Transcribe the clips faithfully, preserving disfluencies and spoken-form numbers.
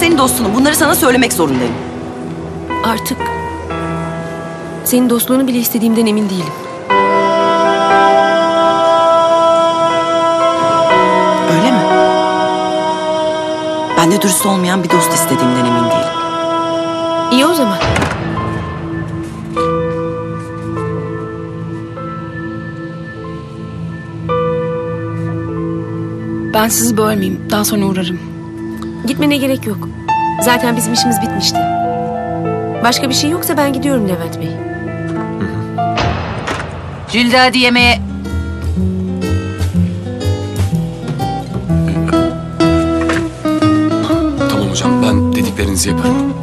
senin dostunum. Bunları sana söylemek zorundayım. Artık senin dostluğunu bile istediğimden emin değilim. Öyle mi? Ben de dürüst olmayan bir dost istediğimden emin değilim. İyi o zaman. Ben sizi bölmeyeyim. Daha sonra uğrarım. Gitmene gerek yok. Zaten bizim işimiz bitmişti. Başka bir şey yoksa ben gidiyorum Levent Bey. Jülide hadi yemeğe. Tamam hocam, ben dediklerinizi yaparım.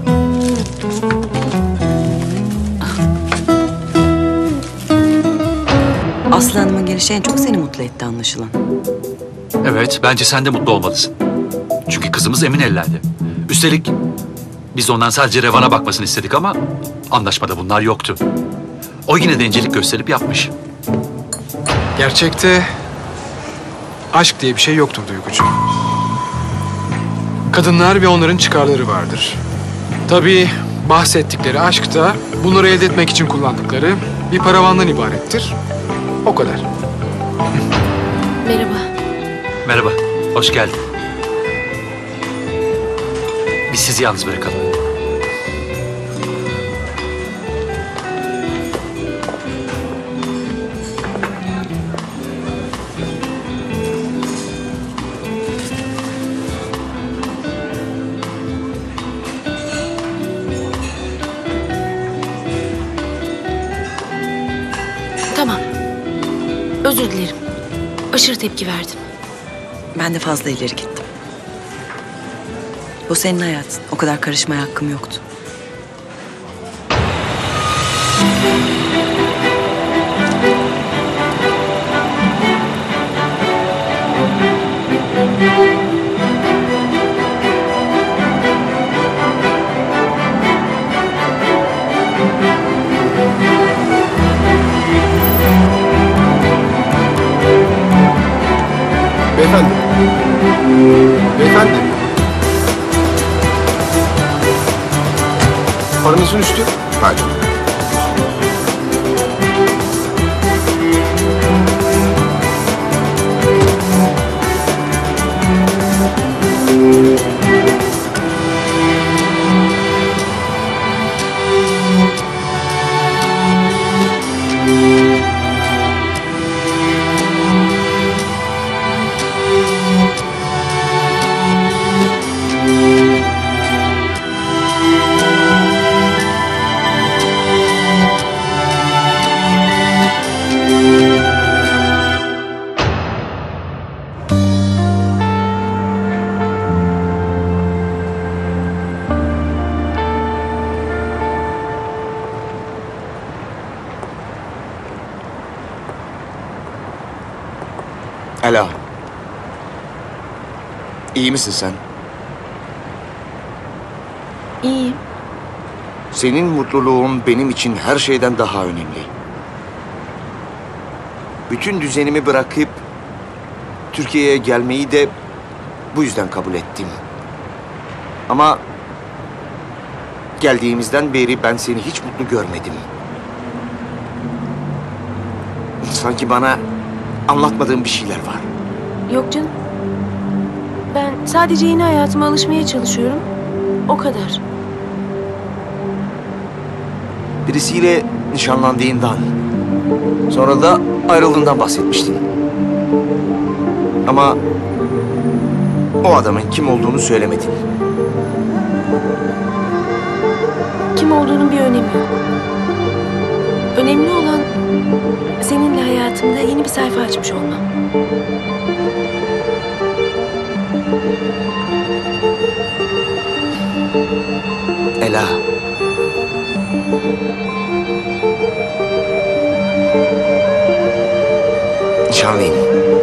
Aslı Hanım'ın gelişi en çok seni mutlu etti anlaşılan. Evet, bence sen de mutlu olmalısın. Çünkü kızımız emin ellerde. Üstelik biz ondan sadece Revan'a bakmasını istedik ama anlaşmada bunlar yoktu. O yine de incelik gösterip yapmış. Gerçekte aşk diye bir şey yoktur Duygucuğum. Kadınlar ve onların çıkarları vardır. Tabii bahsettikleri aşk da bunları elde etmek için kullandıkları bir paravandan ibarettir. O kadar. Merhaba. Merhaba, hoş geldin. Biz sizi yalnız bırakalım. Tamam. Özür dilerim. Aşırı tepki verdim. Ben de fazla ileri gittim. Bu senin hayatın. O kadar karışmaya hakkım yoktu. Beyefendi. Beyefendi. Paranızın üstü. Pardon. Ela. İyi misin sen? İyiyim. Senin mutluluğun benim için her şeyden daha önemli. Bütün düzenimi bırakıp Türkiye'ye gelmeyi de bu yüzden kabul ettim. Ama geldiğimizden beri ben seni hiç mutlu görmedim. Sanki bana anlatmadığın bir şeyler var. Yok canım. Ben sadece yeni hayatıma alışmaya çalışıyorum. O kadar. Birisiyle nişanlandığından, sonra da ayrıldığından bahsetmiştin. Ama o adamın kim olduğunu söylemedin. Kim olduğunun bir önemi yok. Önemli olan seninle hayatımda yeni bir sayfa açmış olmam. Ela. Nişanlıyım.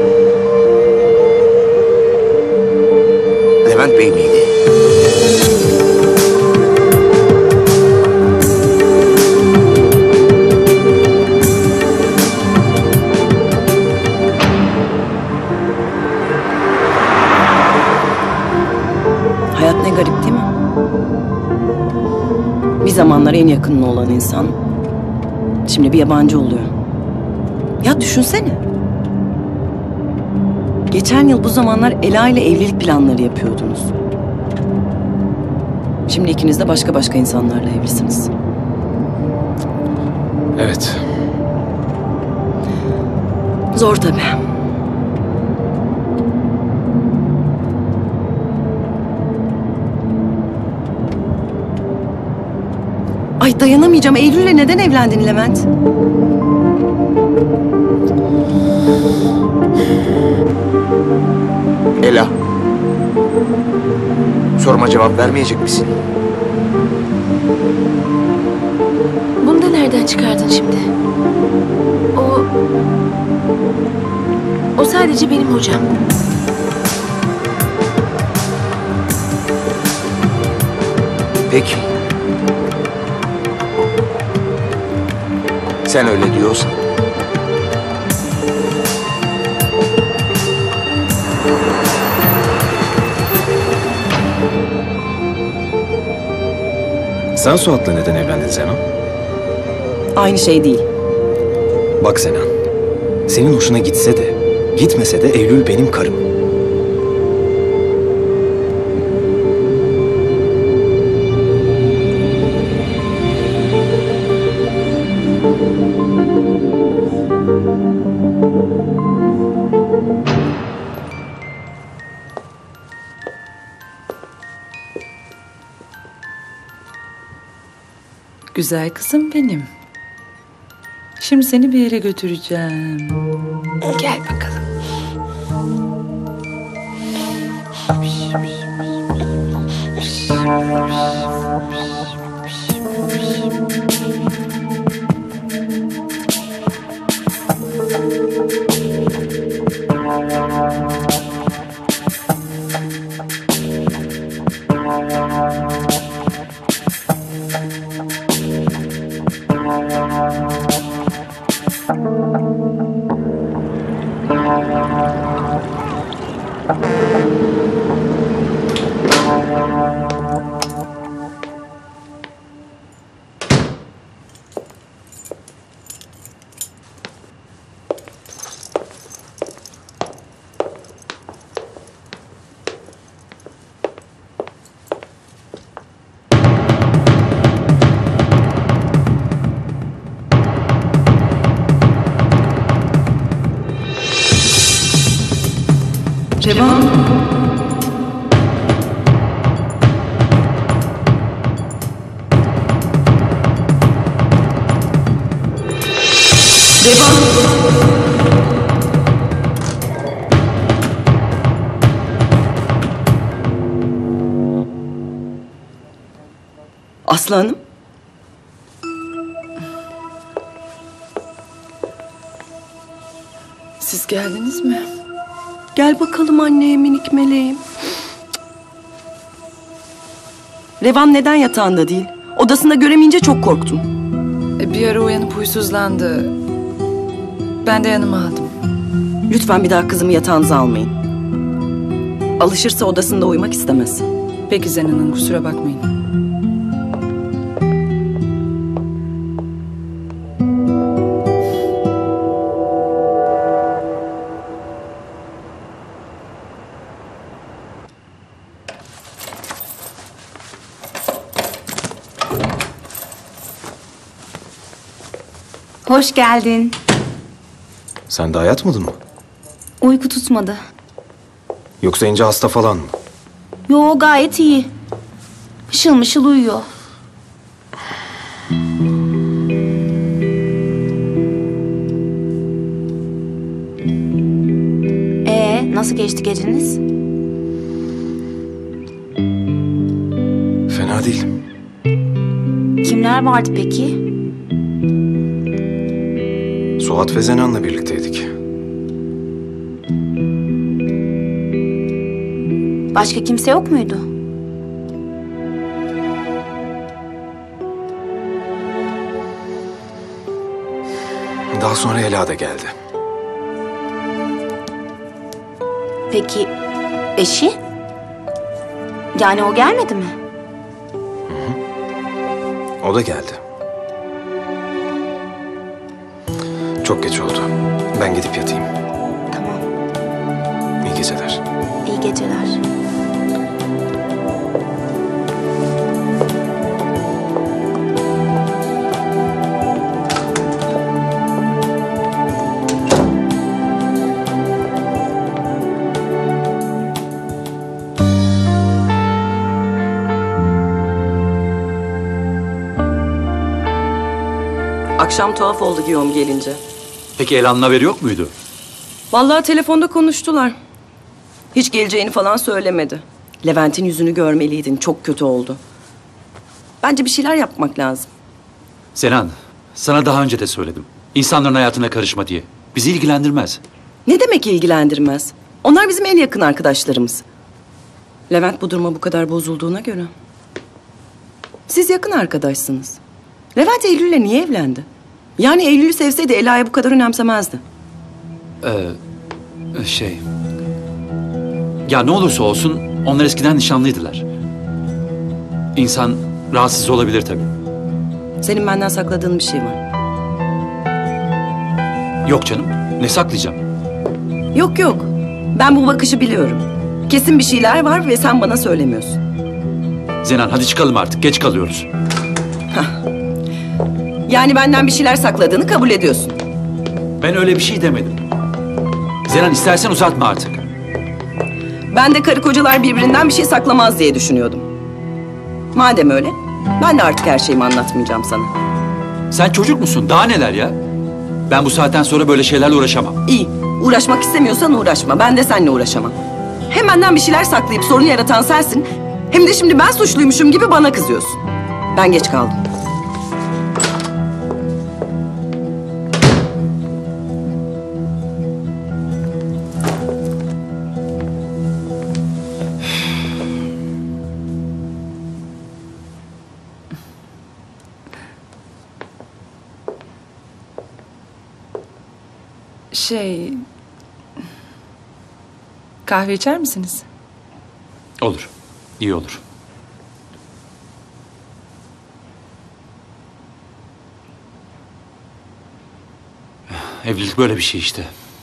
Levent Bey miydi? Hayat ne garip değil mi? zamanlar en yakının olan insan şimdi bir yabancı oluyor. Ya düşünsene. Geçen yıl bu zamanlar Ela ile evlilik planları yapıyordunuz. Şimdi ikiniz de başka başka insanlarla evlisiniz. Evet. Zor tabii. Ay dayanamayacağım. Eylül'le neden evlendin Levent? Ela. Soruma cevap vermeyecek misin? Bunu da nereden çıkardın şimdi? O... O sadece benim hocam. Peki. Sen öyle diyorsan. Sen Suat'la neden evlendin Zenan? Aynı şey değil. Bak Zenan, senin hoşuna gitse de, gitmese de Eylül benim karım. Güzel kızım benim. Şimdi seni bir yere götüreceğim. Gel bakalım. Revan. Revan. Aslı Hanım. Siz geldiniz mi? Gel bakalım anneye minik meleğim. Revan neden yatağında değil? Odasında göremeyince çok korktum. E, bir ara uyanıp huysuzlandı. Ben de yanıma aldım. Lütfen bir daha kızımı yatağınıza almayın. Alışırsa odasında uyumak istemez. Peki Zenan Hanım, kusura bakmayın. Hoş geldin. Sen daha yatmadın mı? Uyku tutmadı. Yoksa İnce hasta falan mı? Yo, gayet iyi. Mışıl mışıl uyuyor. Ee, nasıl geçti geceniz? Fena değil. Kimler vardı peki? Suat ve Zenan'la birlikteydik. Başka kimse yok muydu? Daha sonra Ela da geldi. Peki eşi? Yani o gelmedi mi? O da geldi. Çok geç oldu. Ben gidip yatayım. Tamam. İyi geceler. İyi geceler. Akşam tuhaf oldu Guillaume gelince. Peki Elan'ın haberi yok muydu? Vallahi telefonda konuştular. Hiç geleceğini falan söylemedi. Levent'in yüzünü görmeliydin. Çok kötü oldu. Bence bir şeyler yapmak lazım. Senan, sana daha önce de söyledim. İnsanların hayatına karışma diye. Bizi ilgilendirmez. Ne demek ilgilendirmez? Onlar bizim en yakın arkadaşlarımız. Levent bu duruma bu kadar bozulduğuna göre. Siz yakın arkadaşsınız. Levent Eylül'le niye evlendi? Yani Eylül'ü sevseydi Ela'ya bu kadar önemsemezdi. Ee, şey... Ya ne olursa olsun onlar eskiden nişanlıydılar. İnsan rahatsız olabilir tabii. Senin benden sakladığın bir şey var. Yok canım, ne saklayacağım? Yok yok. Ben bu bakışı biliyorum. Kesin bir şeyler var ve sen bana söylemiyorsun. Zenan hadi çıkalım artık, geç kalıyoruz. Yani benden bir şeyler sakladığını kabul ediyorsun. Ben öyle bir şey demedim. Zenan istersen uzatma artık. Ben de karı kocalar birbirinden bir şey saklamaz diye düşünüyordum. Madem öyle, ben de artık her şeyimi anlatmayacağım sana. Sen çocuk musun? Daha neler ya? Ben bu saatten sonra böyle şeylerle uğraşamam. İyi, uğraşmak istemiyorsan uğraşma. Ben de seninle uğraşamam. Hem benden bir şeyler saklayıp sorun yaratan sensin... hem de şimdi ben suçluymuşum gibi bana kızıyorsun. Ben geç kaldım. Şey... Kahve içer misiniz? Olur, iyi olur. Evlilik böyle bir şey işte.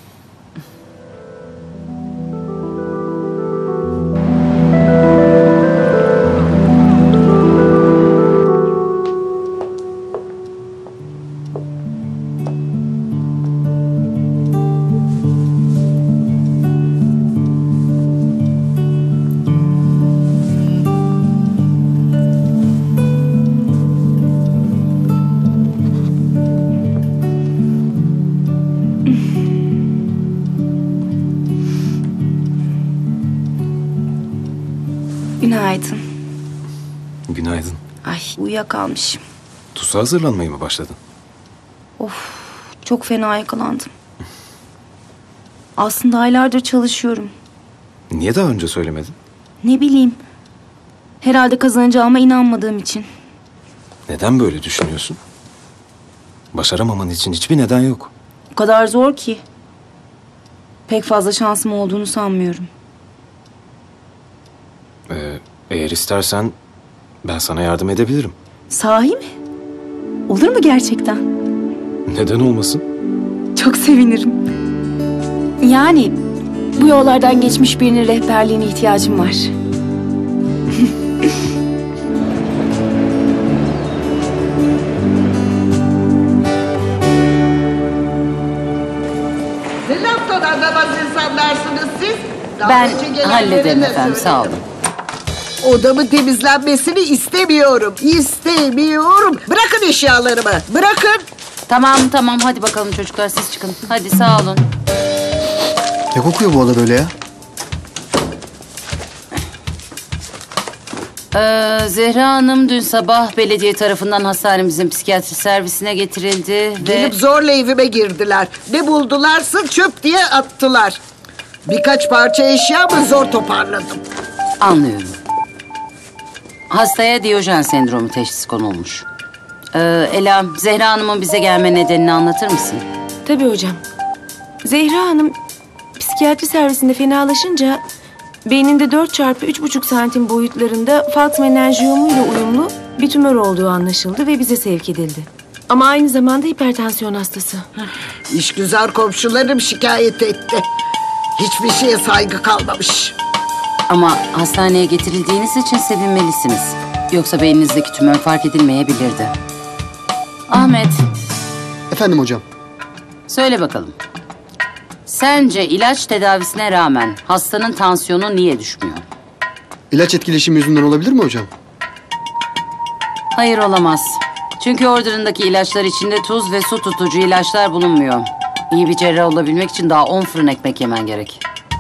Günaydın. Günaydın. Ay uyuyakalmışım. Tusa hazırlanmaya mı başladın? Of çok fena yakalandım. Aslında aylardır çalışıyorum. Niye daha önce söylemedin? Ne bileyim. Herhalde kazanacağıma inanmadığım için. Neden böyle düşünüyorsun? Başaramaman için hiçbir neden yok. O kadar zor ki. Pek fazla şansım olduğunu sanmıyorum. Ee, eğer istersen ben sana yardım edebilirim. Sahi mi? Olur mu gerçekten? Neden olmasın? Çok sevinirim. Yani bu yollardan geçmiş birinin rehberliğine ihtiyacım var. Ne laftan anlamaz insanlarsınız siz? Ben hallederim efendim, sağ olun. Odamın temizlenmesini istemiyorum. İstemiyorum. Bırakın eşyalarımı. Bırakın. Tamam tamam, hadi bakalım çocuklar, siz çıkın. Hadi sağ olun. Ne kokuyor bu oda böyle ya? Ee, Zehra Hanım dün sabah belediye tarafından hastanemizin psikiyatri servisine getirildi ve... Gelip zorla evime girdiler. Ne buldularsa çöp diye attılar. Birkaç parça eşyamı zor toparladım. Anlıyorum. Hastaya Diyojen sendromu teşhisi konulmuş. Ee, Ela, Zehra Hanım'ın bize gelme nedenini anlatır mısın? Tabii hocam. Zehra Hanım psikiyatri servisinde fenalaşınca beyninde dört çarpı üç buçuk santim boyutlarında falk menenjiyomuyla uyumlu Bir tümör olduğu anlaşıldı ve bize sevk edildi. Ama aynı zamanda hipertansiyon hastası. İşgüzar komşularım şikayet etti. Hiçbir şeye saygı kalmamış. Ama hastaneye getirildiğiniz için sevinmelisiniz. Yoksa beyninizdeki tümör fark edilmeyebilirdi. Ahmet, Efendim hocam. söyle bakalım. Sence ilaç tedavisine rağmen hastanın tansiyonu niye düşmüyor? İlaç etkileşimi yüzünden olabilir mi hocam? Hayır, olamaz. Çünkü orderındaki ilaçlar içinde tuz ve su tutucu ilaçlar bulunmuyor. İyi bir cerrah olabilmek için daha on fırın ekmek yemen gerek.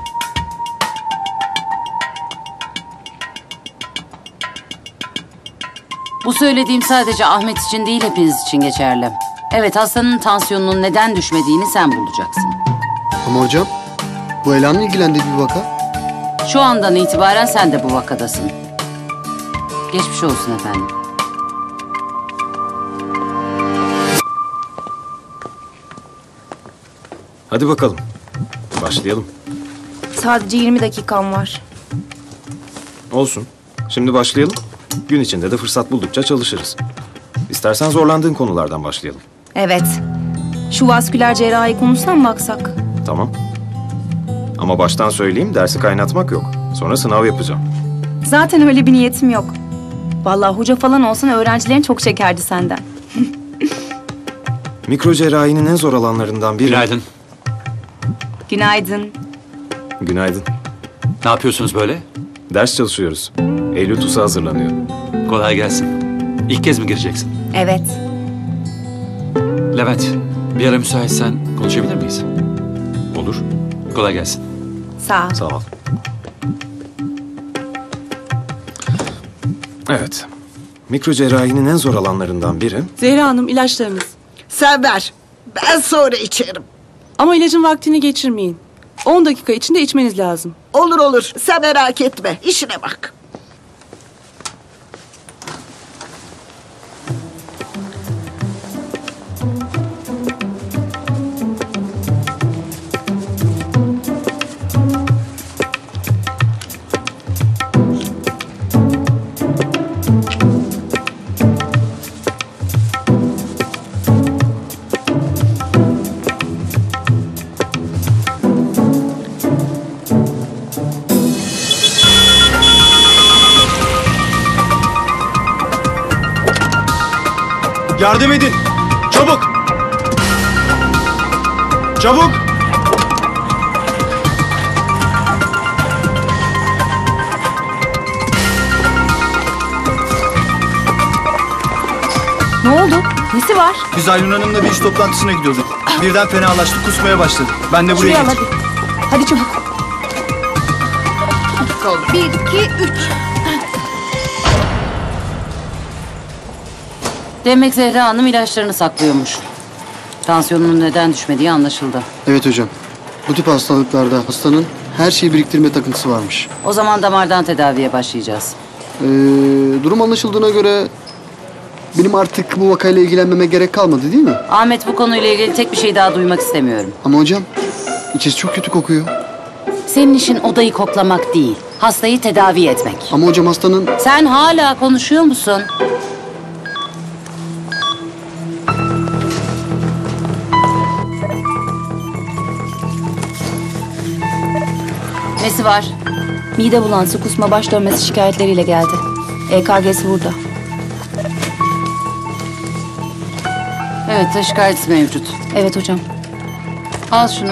Bu söylediğim sadece Ahmet için değil, hepiniz için geçerli. Evet, hastanın tansiyonunun neden düşmediğini sen bulacaksın. Ama hocam, bu Ela'nın ilgilendiği bir vaka. Şu andan itibaren sen de bu vakadasın. Geçmiş olsun efendim. Hadi bakalım. Başlayalım. Sadece yirmi dakikam var. Olsun. Şimdi başlayalım. Gün içinde de fırsat buldukça çalışırız. İstersen zorlandığın konulardan başlayalım. Evet. Şu vasküler cerrahi konusuna mı baksak? Tamam. Ama baştan söyleyeyim, dersi kaynatmak yok. Sonra sınav yapacağım. Zaten öyle bir niyetim yok. Vallahi hoca falan olsan öğrencilerin çok çekerdi senden. Mikro cerrahinin en zor alanlarından biri... Günaydın. Günaydın. Günaydın. Ne yapıyorsunuz böyle? Ders çalışıyoruz. Eylül TUS'a hazırlanıyor. Kolay gelsin. İlk kez mi gireceksin? Evet. Levent, bir ara müsaitsen konuşabilir miyiz? Olur. Kolay gelsin. Sağ ol. Sağ ol. Evet. Mikro cerrahinin en zor alanlarından biri... Zehra Hanım, ilaçlarınız. Sen ver. Ben sonra içerim. Ama ilacın vaktini geçirmeyin. on dakika içinde içmeniz lazım. Olur olur. Sen merak etme. İşine bak. Yardım edin! Çabuk! Çabuk! Ne oldu? Nesi var? Biz Aylin Hanım'la bir iş toplantısına gidiyorduk. Birden fenalaştı, kusmaya başladı. Ben de buraya Şuraya al geçtim. hadi. Hadi çabuk. Bir, iki, üç. Demek Zehra Hanım ilaçlarını saklıyormuş. Tansiyonunun neden düşmediği anlaşıldı. Evet hocam. Bu tip hastalıklarda hastanın her şeyi biriktirme takıntısı varmış. O zaman damardan tedaviye başlayacağız. Ee, durum anlaşıldığına göre benim artık bu vakayla ilgilenmeme gerek kalmadı değil mi? Ahmet, bu konuyla ilgili tek bir şey daha duymak istemiyorum. Ama hocam, içerisi çok kötü kokuyor. Senin işin odayı koklamak değil, hastayı tedavi etmek. Ama hocam hastanın... Sen hala konuşuyor musun? Nesi var? Mide bulantısı, kusma, baş dönmesi şikayetleriyle geldi. E K G'si burada. Evet, taşikardisi mevcut. Evet hocam. Al şunu.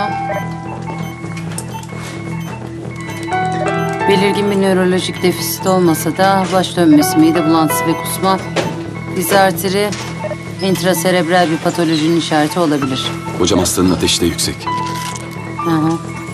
Belirgin bir nörolojik defisit olmasa da baş dönmesi, mide bulantısı ve kusma diz arteri, intraserebral bir patolojinin işareti olabilir. Hocam hastanın ateşi de yüksek. Hı hı.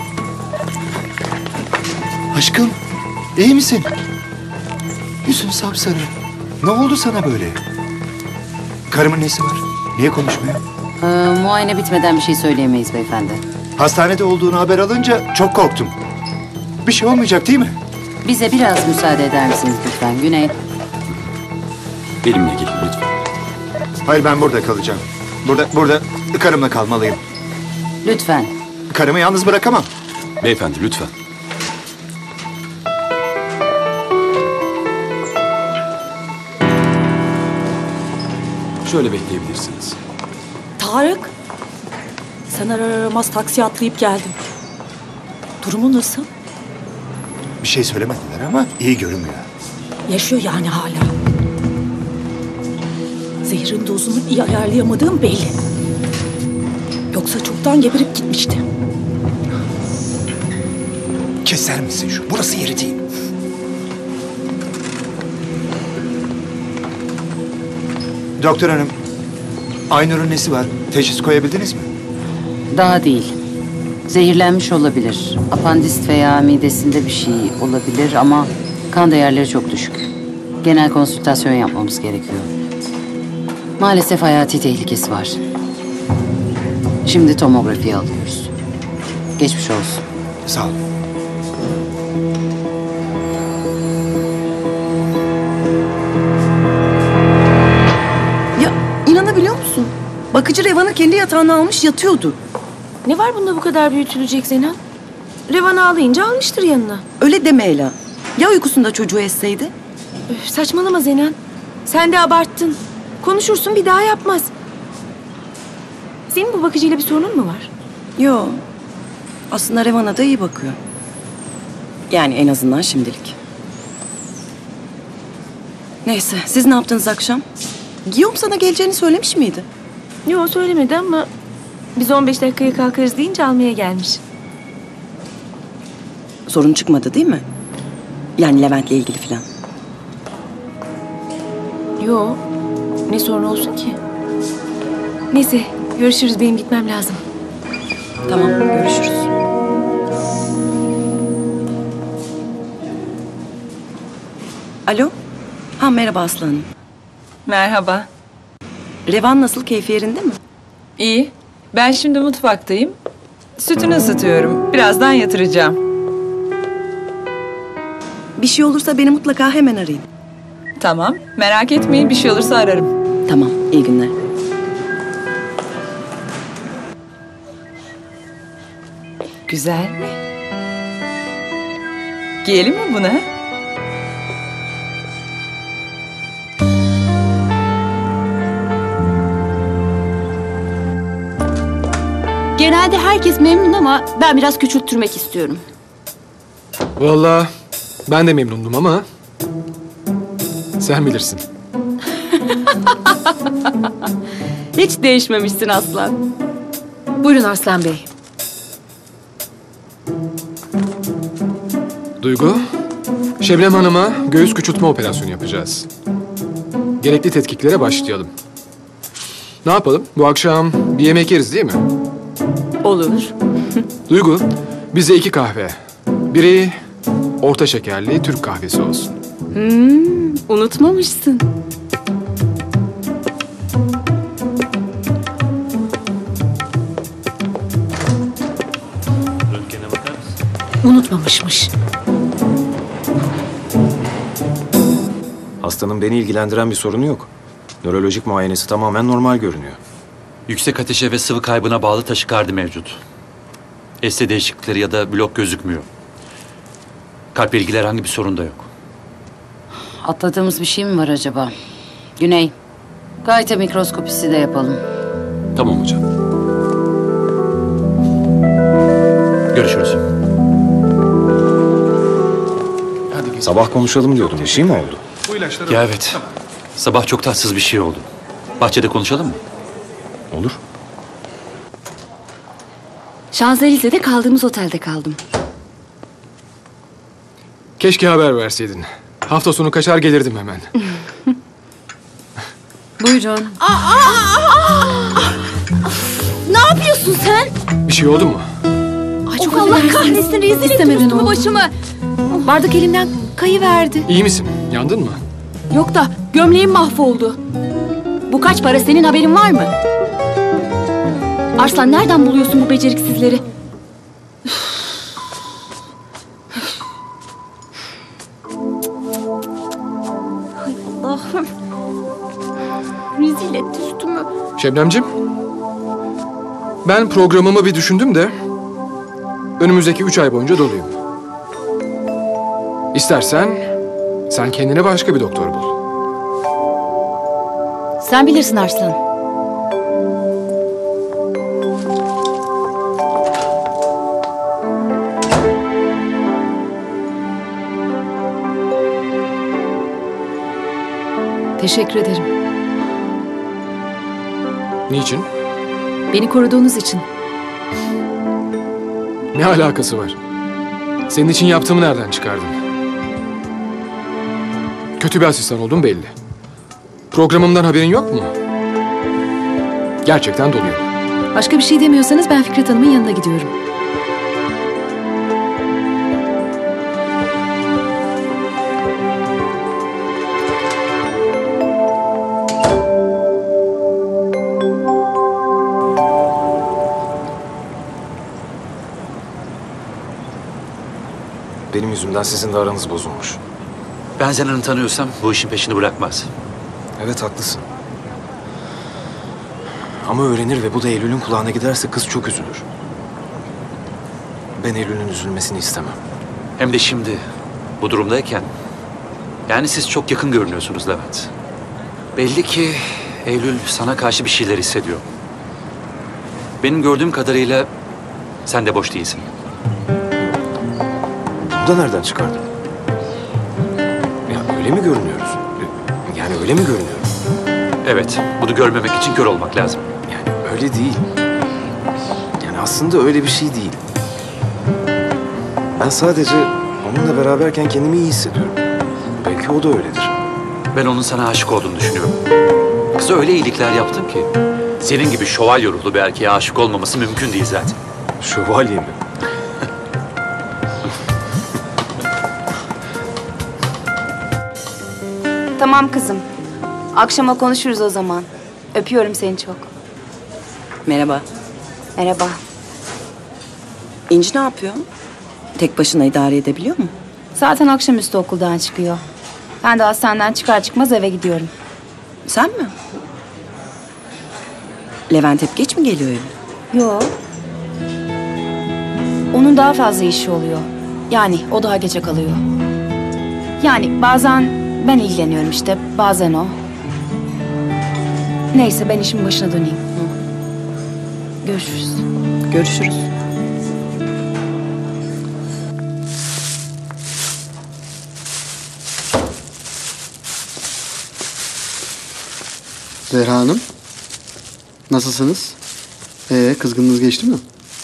Aşkım, iyi misin? Yüzün sapsarı. Ne oldu sana böyle? Karımın nesi var? Niye konuşmuyor? Ee, muayene bitmeden bir şey söyleyemeyiz beyefendi. Hastanede olduğunu haber alınca çok korktum. Bir şey olmayacak değil mi? Bize biraz müsaade eder misiniz lütfen Güney? Benimle gelin lütfen. Hayır, ben burada kalacağım. Burada, burada karımla kalmalıyım. Lütfen. Karımı yalnız bırakamam. Beyefendi lütfen. Şöyle bekleyebilirsiniz. Tarık. Sen arar aramaz taksiye atlayıp geldim. Durumu nasıl? Bir şey söylemediler ama iyi görünmüyor. Yaşıyor yani hala. Zehrin dozunu iyi ayarlayamadığım belli. Yoksa çoktan geberip gitmişti. Keser misin şu? Burası yeri değil. Doktor hanım, Aynur'un nesi var? Teşhis koyabildiniz mi? Daha değil. Zehirlenmiş olabilir. Apandist veya midesinde bir şey olabilir ama kan değerleri çok düşük. Genel konsültasyon yapmamız gerekiyor. Maalesef hayati tehlikesi var. Şimdi tomografiye alıyoruz. Geçmiş olsun. Sağ olun. Ya inanabiliyor musun? Bakıcı Revan'ı kendi yatağına almış yatıyordu. Ne var bunda bu kadar büyütülecek Zenan? Revan ağlayınca almıştır yanına. Öyle deme Ela. Ya uykusunda çocuğu esseydi? Öf, saçmalama Zenan. Sen de abarttın. Konuşursun bir daha yapmaz. Senin bu bakıcıyla bir sorunun mu var? Yo. Aslında Revan'a da iyi bakıyor. Yani en azından şimdilik. Neyse, siz ne yaptınız akşam? Guillaume sana geleceğini söylemiş miydi? Yo, söylemedi ama biz on beş dakikaya kalkarız deyince almaya gelmiş. Sorun çıkmadı değil mi? Yani Levent'le ilgili falan. Yo, ne sorun olsun ki? Neyse, görüşürüz. Benim gitmem lazım. Tamam, görüşürüz. Alo? Ha, merhaba Aslı Hanım. Merhaba. Revan nasıl? Keyfi yerinde mi? İyi. Ben şimdi mutfaktayım. Sütünü ısıtıyorum. Birazdan yatıracağım. Bir şey olursa beni mutlaka hemen arayın. Tamam. Merak etmeyin. Bir şey olursa ararım. Tamam. İyi günler. Güzel mi? Giyelim mi bunu? Genelde herkes memnun ama ben biraz küçülttürmek istiyorum. Vallahi ben de memnundum ama sen bilirsin. Hiç değişmemişsin Aslan. Buyurun Arslan Bey. Duygu, Şebnem Hanım'a göğüs küçültme operasyonu yapacağız. Gerekli tetkiklere başlayalım. Ne yapalım? Bu akşam bir yemek yeriz değil mi? Olur. Duygu, bize iki kahve. Biri orta şekerli Türk kahvesi olsun. Hmm, unutmamışsın. Unutmamışmış. Hastanın beni ilgilendiren bir sorunu yok. Nörolojik muayenesi tamamen normal görünüyor. Yüksek ateşe ve sıvı kaybına bağlı taşikardi mevcut. S T değişiklikleri ya da blok gözükmüyor. Kalple ilgili herhangi bir sorun da yok. Atladığımız bir şey mi var acaba? Güney, gayet mikroskopisi de yapalım. Tamam hocam. Görüşürüz. Sabah konuşalım diyordum. Bir şey mi oldu? Ya evet. Sabah çok tatsız bir şey oldu. Bahçede konuşalım mı? Olur. Şanzelize'de kaldığımız otelde kaldım. Keşke haber verseydin. Hafta sonu kaçar gelirdim hemen. Buyurun. Aa, aa, aa! Ne yapıyorsun sen? Bir şey oldu mu? Ay çok Allah kahretsin, rezil ettin üstümü başımı. Bardak elimden kayıverdi. İyi misin? Yandın mı? Yok da gömleğim mahvoldu. Bu kaç para, senin haberin var mı? Arslan, nereden buluyorsun bu beceriksizleri? Hay Allah'ım. Rezil etti üstümü. Şebnemciğim, ben programımı bir düşündüm de önümüzdeki üç ay boyunca doluyum. İstersen sen kendine başka bir doktor bul. Sen bilirsin Arslan. Teşekkür ederim. Niçin? Beni koruduğunuz için. Ne alakası var? Senin için yaptığımı nereden çıkardın? Kötü bir asistan oldun belli. Programımdan haberin yok mu? Gerçekten doluyum. Başka bir şey demiyorsanız ben Fikret Hanım'ın yanına gidiyorum. Benim yüzümden sizin de aranız bozulmuş. Ben Zenan'ı tanıyorsam bu işin peşini bırakmaz. Evet, haklısın. Ama öğrenir ve bu da Eylül'ün kulağına giderse kız çok üzülür. Ben Eylül'ün üzülmesini istemem. Hem de şimdi bu durumdayken. Yani siz çok yakın görünüyorsunuz Levent. Belli ki Eylül sana karşı bir şeyler hissediyor. Benim gördüğüm kadarıyla sen de boş değilsin. Bunu da nereden çıkardın? Ya öyle mi görünüyoruz? Yani öyle mi görünüyoruz? Evet, bunu görmemek için kör olmak lazım. Yani öyle değil. Yani aslında öyle bir şey değil. Ben sadece onunla beraberken kendimi iyi hissediyorum. Belki o da öyledir. Ben onun sana aşık olduğunu düşünüyorum. Kıza öyle iyilikler yaptım ki senin gibi şövalye ruhlu bir erkeğe aşık olmaması mümkün değil zaten. Şövalye mi? Tamam kızım. Akşama konuşuruz o zaman. Öpüyorum seni çok. Merhaba. Merhaba. İnci ne yapıyor? Tek başına idare edebiliyor mu? Zaten akşamüstü okuldan çıkıyor. Ben de hastaneden çıkar çıkmaz eve gidiyorum. Sen mi? Levent hep geç mi geliyor eve? Yok. Onun daha fazla işi oluyor. Yani o daha gece kalıyor. Yani bazen ben ilgileniyorum işte, bazen o. Neyse ben işimin başına döneyim. Görüşürüz. Görüşürüz. Zehra Hanım, nasılsınız? Ee, kızgınlığınız geçti mi?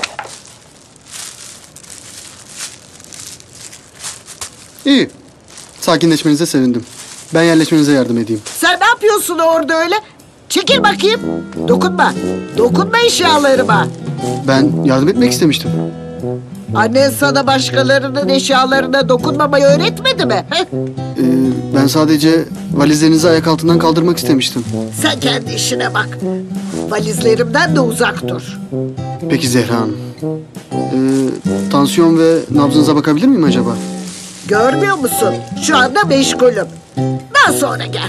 İyi. Sakinleşmenize sevindim. Ben yerleşmenize yardım edeyim. Sen ne yapıyorsun orada öyle? Çekil bakayım. Dokunma. Dokunma eşyalarıma. Ben yardım etmek istemiştim. Annen sana başkalarının eşyalarına dokunmamayı öğretmedi mi? He? Ee, ben sadece valizlerinizi ayak altından kaldırmak istemiştim. Sen kendi işine bak. Valizlerimden de uzak dur. Peki Zehra Hanım. Ee, tansiyon ve nabzınıza bakabilir miyim acaba? Görmüyor musun? Şu anda meşgulüm. Daha sonra gel.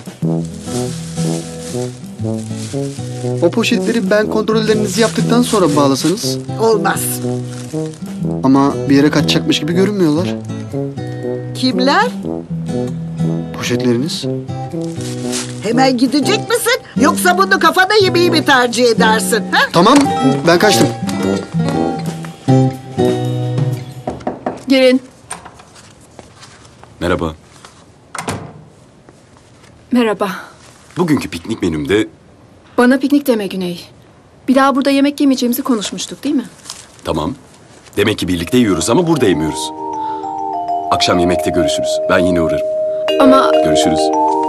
O poşetleri ben kontrollerinizi yaptıktan sonra bağlasanız. Olmaz. Ama bir yere kaçacakmış gibi görünmüyorlar. Kimler? Poşetleriniz. Hemen gidecek misin? Yoksa bunu kafana yemeği mi tercih edersin? Ha? Tamam, ben kaçtım. Girin. Merhaba. Merhaba. Bugünkü piknik menümde Bana piknik deme Güney. Bir daha burada yemek yemeyeceğimizi konuşmuştuk değil mi? tamam. Demek ki birlikte yiyoruz ama burada yemiyoruz. Akşam yemekte görüşürüz. Ben yine uğrarım. Ama... Görüşürüz.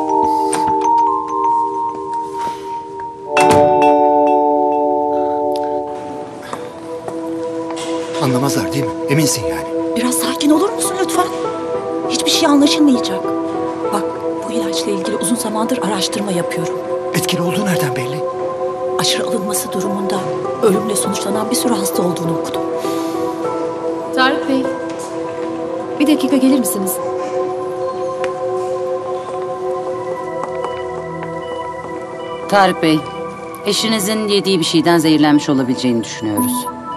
Anlamazlar değil mi? Eminsin yani. Biraz sakin olur musun lütfen? Hiçbir şey anlaşılmayacak. Bak, bu ilaçla ilgili uzun zamandır araştırma yapıyorum. Etkili olduğu nereden belli? Aşırı alınması durumunda ölümle sonuçlanan bir sürü hasta olduğunu okudum. Tarık Bey, bir dakika gelir misiniz? Tarık Bey, eşinizin yediği bir şeyden zehirlenmiş olabileceğini düşünüyoruz.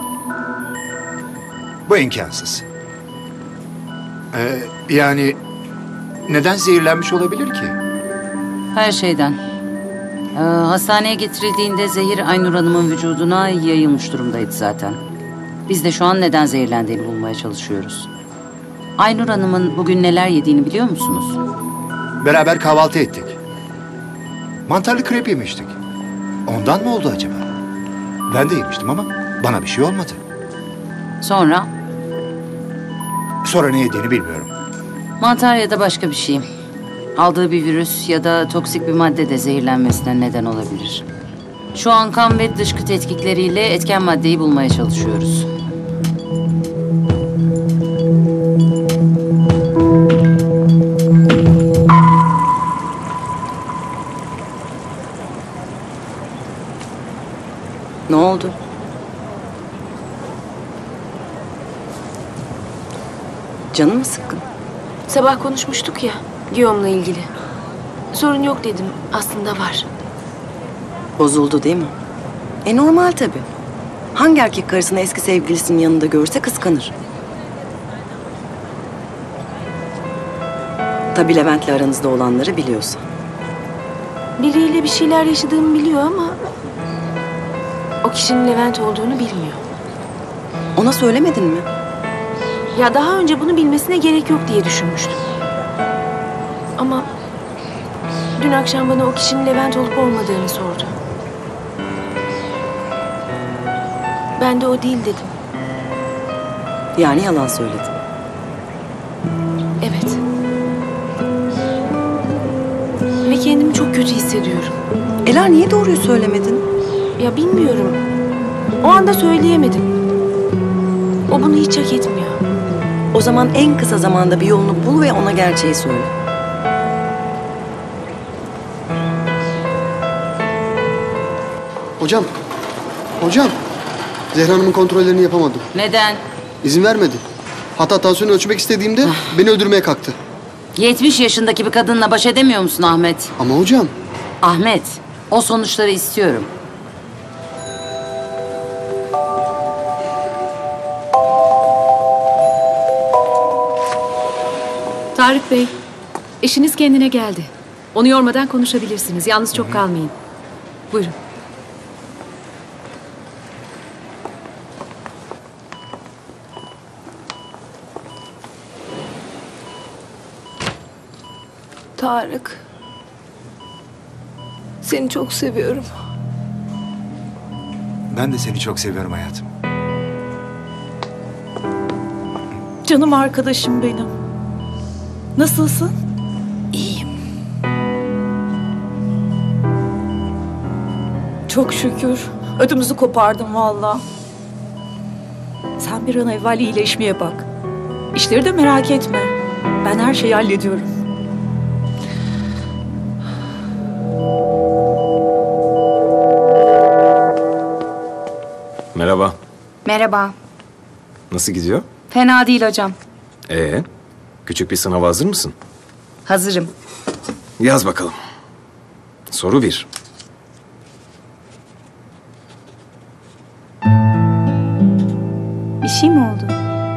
Bu imkansız. Ee, yani neden zehirlenmiş olabilir ki? Her şeyden. hastaneye getirildiğinde zehir Aynur Hanım'ın vücuduna yayılmış durumdaydı zaten. Biz de şu an neden zehirlendiğini bulmaya çalışıyoruz. Aynur Hanım'ın bugün neler yediğini biliyor musunuz? Beraber kahvaltı ettik. Mantarlı krep yemiştik. Ondan mı oldu acaba? Ben de yemiştim ama bana bir şey olmadı. Sonra? Sonra ne yediğini bilmiyorum. Mantar ya da başka bir şey. Aldığı bir virüs ya da toksik bir madde de zehirlenmesine neden olabilir. Şu an kan ve dışkı tetkikleriyle etken maddeyi bulmaya çalışıyoruz. Ne oldu? Canın mı sıkkın? Sabah konuşmuştuk ya, Guillaume'la ilgili. Sorun yok dedim, aslında var. Bozuldu değil mi? E normal tabii. Hangi erkek karısını eski sevgilisinin yanında görse kıskanır. Tabii Levent'le aranızda olanları biliyorsa. Biriyle bir şeyler yaşadığımı biliyor ama... o kişinin Levent olduğunu bilmiyor. Ona söylemedin mi? Ya daha önce bunu bilmesine gerek yok diye düşünmüştüm. Ama... dün akşam bana o kişinin Levent olup olmadığını sordu. Ben de o değil dedim. Yani yalan söyledin. Evet. Ve kendimi çok kötü hissediyorum. Ela niye doğruyu söylemedin? Ya bilmiyorum. O anda söyleyemedim. O bunu hiç hak etmiyor. O zaman en kısa zamanda bir yolunu bul ve ona gerçeği söyle. Hocam, hocam. Zehra Hanım'ın kontrollerini yapamadım. Neden? İzin vermedi. Hatta tansiyonu ölçmek istediğimde beni öldürmeye kalktı. yetmiş yaşındaki bir kadınla baş edemiyor musun Ahmet? Ama hocam. Ahmet, o sonuçları istiyorum. Tarık Bey, eşiniz kendine geldi. Onu yormadan konuşabilirsiniz. Yalnız çok kalmayın. Buyurun. Tarık. Seni çok seviyorum. Ben de seni çok seviyorum hayatım. Canım arkadaşım benim. Nasılsın? İyiyim. Çok şükür. Ödümüzü kopardım valla. Sen bir an evvel iyileşmeye bak. İşleri de merak etme. Ben her şeyi hallediyorum. Merhaba. Merhaba. Nasıl gidiyor? Fena değil hocam. Ee, küçük bir sınava hazır mısın? Hazırım. Yaz bakalım. Soru bir. Bir şey mi oldu?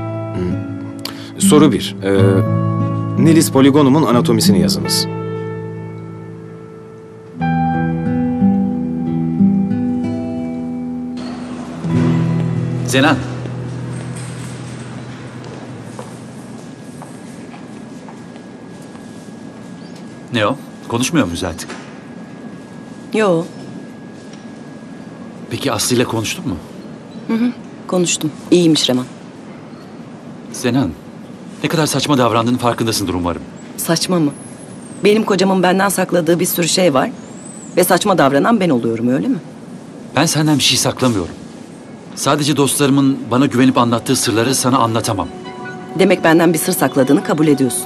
Soru bir. Ee, Nilis poligonumun anatomisini yazınız. Zenan. Ne o? Konuşmuyor muyuz artık? Yo. Peki Aslı ile konuştun mu? Hı hı. Konuştum. İyiymiş Reman. Zenan, ne kadar saçma davrandığının farkındasındır umarım. Saçma mı? Benim kocamın benden sakladığı bir sürü şey var. Ve saçma davranan ben oluyorum, öyle mi? Ben senden bir şey saklamıyorum. Sadece dostlarımın bana güvenip anlattığı sırları sana anlatamam. Demek benden bir sır sakladığını kabul ediyorsun.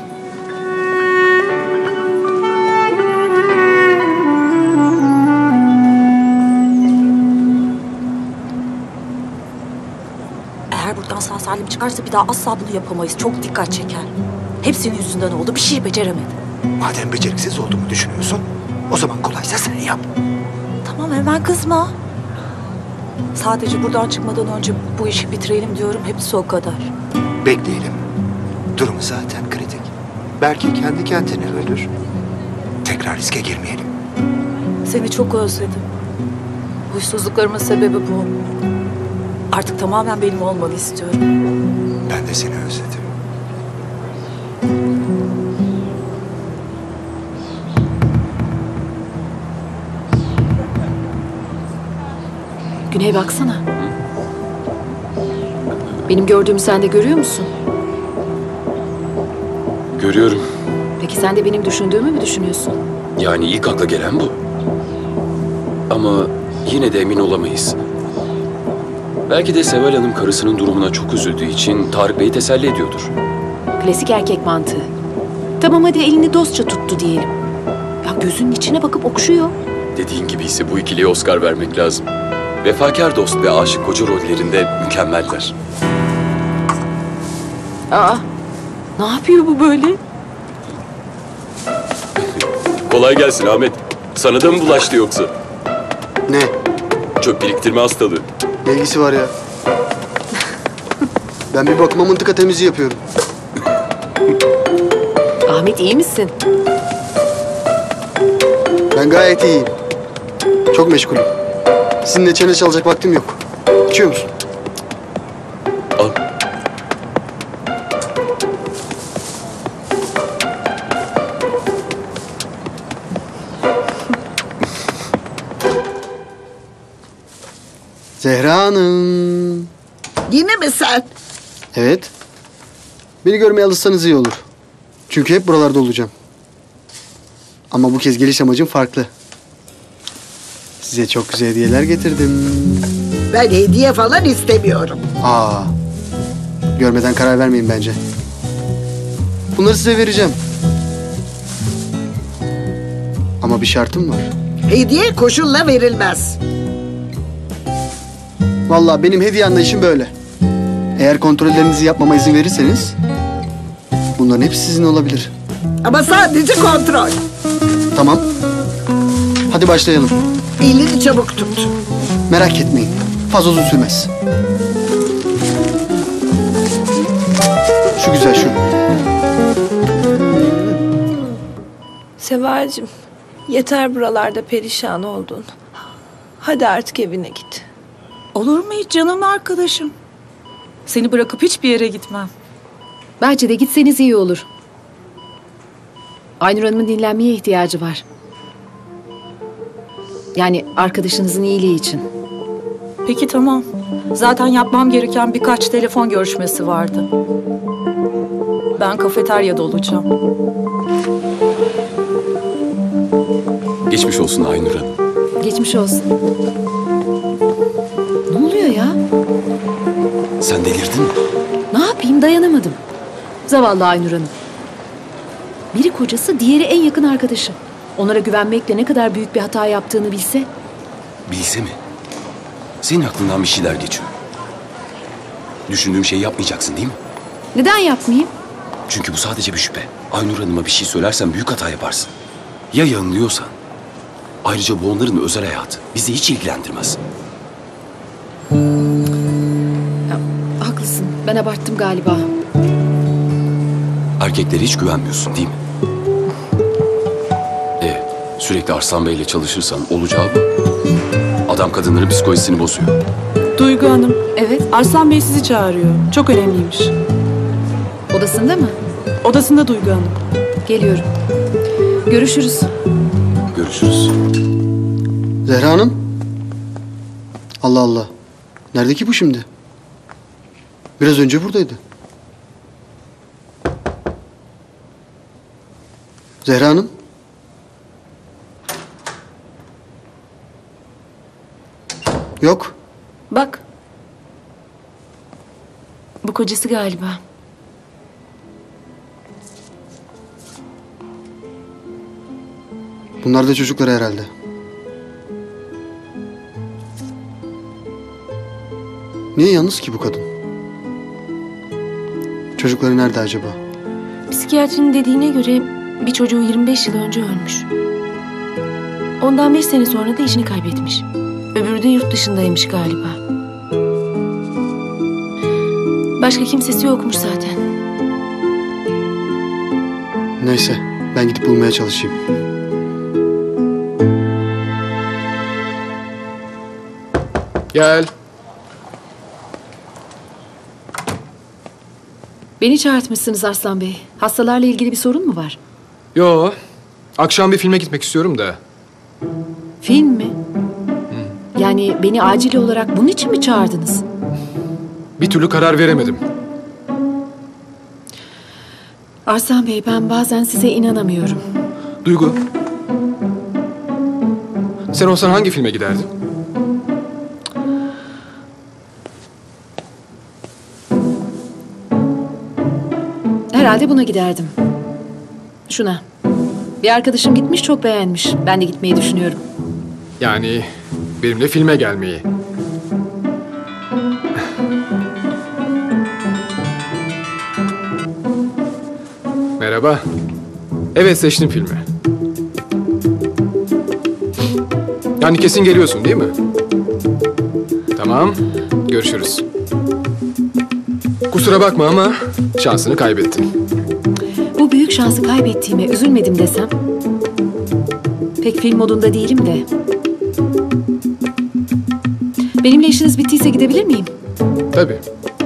Eğer buradan sağ salim çıkarsa bir daha asla bunu yapamayız. Çok dikkat çeker. Hepsinin yüzünden oldu. Bir şey beceremedi. Madem beceriksiz olduğumu düşünüyorsun, o zaman kolaysa sen yap. Tamam hemen kızma. Sadece buradan çıkmadan önce bu işi bitirelim diyorum. Hepsi o kadar. Bekleyelim. Durumu zaten kritik. Belki kendi kendine ölür. Tekrar riske girmeyelim. Seni çok özledim. Huysuzluklarımın sebebi bu. Artık tamamen benim olmanı istiyorum. Ben de seni özledim. Güney baksana. Benim gördüğümü sen de görüyor musun? Görüyorum. Peki sen de benim düşündüğümü mü düşünüyorsun? Yani ilk akla gelen bu. Ama yine de emin olamayız. Belki de Seval Hanım karısının durumuna çok üzüldüğü için Tarık Bey'i teselli ediyordur. Klasik erkek mantığı. Tamam hadi elini dostça tuttu diyelim. Ya gözünün içine bakıp okşuyor. Dediğin gibi ise bu ikiliye Oscar vermek lazım. Vefakar dost ve aşık koca rollerinde mükemmeller. Aa, ne yapıyor bu böyle? Kolay gelsin Ahmet. Sana da mı bulaştı yoksa? Ne? Çöp biriktirme hastalığı. Ne ilgisi var ya? Ben bir bakıma mıntıka temizliği yapıyorum. Ahmet iyi misin? Ben gayet iyiyim. Çok meşgulüm. Sizinle çene çalacak vaktim yok. İçiyor musun? Al. Zehra Hanım. Yine mi sen? Evet. Beni görmeye alışsanız iyi olur. Çünkü hep buralarda olacağım. Ama bu kez geliş amacım farklı. Size çok güzel hediyeler getirdim. Ben hediye falan istemiyorum. Aa, görmeden karar vermeyin bence. Bunları size vereceğim. Ama bir şartım var. Hediye koşulla verilmez. Vallahi benim hediye anlayışım böyle. Eğer kontrollerinizi yapmama izin verirseniz bunların hepsi sizin olabilir. Ama sadece kontrol. Tamam. Hadi başlayalım. Elini çabuk tut. Merak etmeyin. Fazla uzun sürmez. Şu güzel şu. Seval'cim, yeter buralarda perişan oldun. Hadi artık evine git. Olur mu hiç canım arkadaşım? Seni bırakıp hiçbir yere gitmem. Bence de gitseniz iyi olur. Aynur Hanım'ın dinlenmeye ihtiyacı var. Yani arkadaşınızın iyiliği için. Peki tamam. Zaten yapmam gereken birkaç telefon görüşmesi vardı. Ben kafeteryada olacağım. Geçmiş olsun Aynur Hanım. Geçmiş olsun. Ne oluyor ya? Sen delirdin mi? Ne yapayım, dayanamadım. Zavallı Aynur Hanım. Biri kocası, diğeri en yakın arkadaşı. Onlara güvenmekle ne kadar büyük bir hata yaptığını bilse. Bilse mi? Senin aklından bir şeyler geçiyor. Düşündüğüm şeyi yapmayacaksın değil mi? Neden yapmayayım? Çünkü bu sadece bir şüphe. Aynur Hanım'a bir şey söylersen büyük hata yaparsın. Ya yanılıyorsan? Ayrıca bu onların özel hayatı. Bizi hiç ilgilendirmez. Ya, haklısın. Ben abarttım galiba. Erkeklere hiç güvenmiyorsun değil mi? E, sürekli Arslan Bey'le çalışırsan olacağı bu. Adam kadınların psikolojisini bozuyor. Duygu Hanım. Evet. Arslan Bey sizi çağırıyor. Çok önemliymiş. Odasında mı? Odasında Duygu Hanım. Geliyorum. Görüşürüz. Görüşürüz. Zehra Hanım. Allah Allah. Nerede ki bu şimdi? Biraz önce buradaydı. Zehra Hanım. Yok. Bak. Bu kocası galiba. Bunlar da çocukları herhalde. Niye yalnız ki bu kadın? Çocukları nerede acaba? Psikiyatrinin dediğine göre bir çocuğu yirmi beş yıl önce ölmüş. Ondan beş sene sonra da eşini kaybetmiş. Öbürü de yurt dışındaymış galiba. Başka kimsesi yokmuş zaten. Neyse, ben gidip bulmaya çalışayım. Gel. Beni çağırtmışsınız Arslan Bey. Hastalarla ilgili bir sorun mu var? Yo. Akşam bir filme gitmek istiyorum da. Film mi? Yani beni acil olarak bunun için mi çağırdınız? Bir türlü karar veremedim. Arslan Bey, ben bazen size inanamıyorum. Duygu. Sen olsan hangi filme giderdin? Herhalde buna giderdim. Şuna. Bir arkadaşım gitmiş, çok beğenmiş. Ben de gitmeyi düşünüyorum. Yani benimle filme gelmeyi. Merhaba. Evet, seçtim filmi. Yani kesin geliyorsun değil mi? Tamam, görüşürüz. Kusura bakma ama şansını kaybettin. Bu büyük şansı kaybettiğime üzülmedim desem. Pek film modunda değilim de. Benimle işiniz bittiyse gidebilir miyim? Tabii.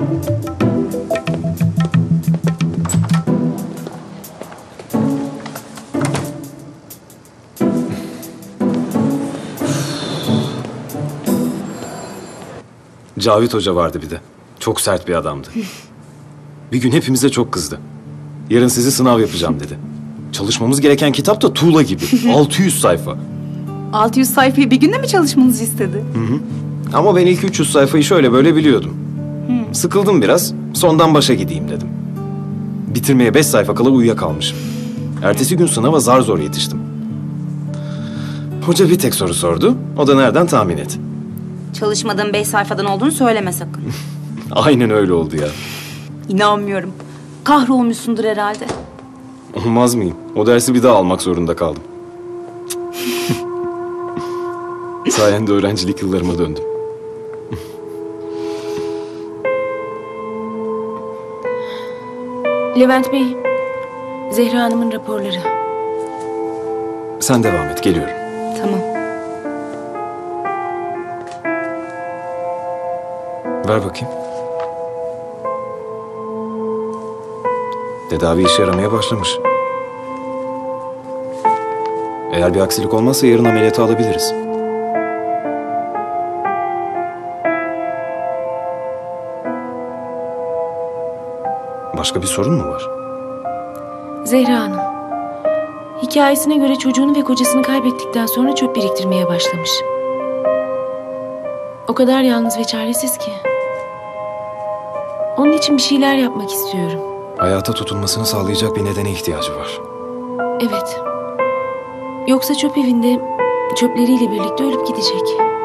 Cavit Hoca vardı bir de. Çok sert bir adamdı. Bir gün hepimize çok kızdı. Yarın sizi sınav yapacağım dedi. Çalışmamız gereken kitap da tuğla gibi. altı yüz sayfa. altı yüz sayfayı bir günde mi çalışmanızı istedi? Hı hı. Ama ben ilk üç yüz sayfayı şöyle böyle biliyordum. Hı. Sıkıldım biraz. Sondan başa gideyim dedim. Bitirmeye beş sayfa kala uyuyakalmışım. Ertesi gün sınava zar zor yetiştim. Hoca bir tek soru sordu. O da nereden tahmin et. Çalışmadığın beş sayfadan olduğunu söyleme sakın. Aynen öyle oldu ya. İnanmıyorum. Kahrolmuşsundur herhalde. Olmaz mıyım? O dersi bir daha almak zorunda kaldım. Sayende öğrencilik yıllarıma döndüm. Levent Bey, Zehra Hanım'ın raporları. Sen devam et, geliyorum. Tamam. Ver bakayım. Tedavi işe yaramaya başlamış. Eğer bir aksilik olmazsa yarın ameliyata alabiliriz. Başka bir sorun mu var? Zehra Hanım, hikayesine göre çocuğunu ve kocasını kaybettikten sonra çöp biriktirmeye başlamış. O kadar yalnız ve çaresiz ki. Onun için bir şeyler yapmak istiyorum. Hayata tutunmasını sağlayacak bir nedene ihtiyacı var. Evet. Yoksa çöp evinde çöpleriyle birlikte ölüp gidecek.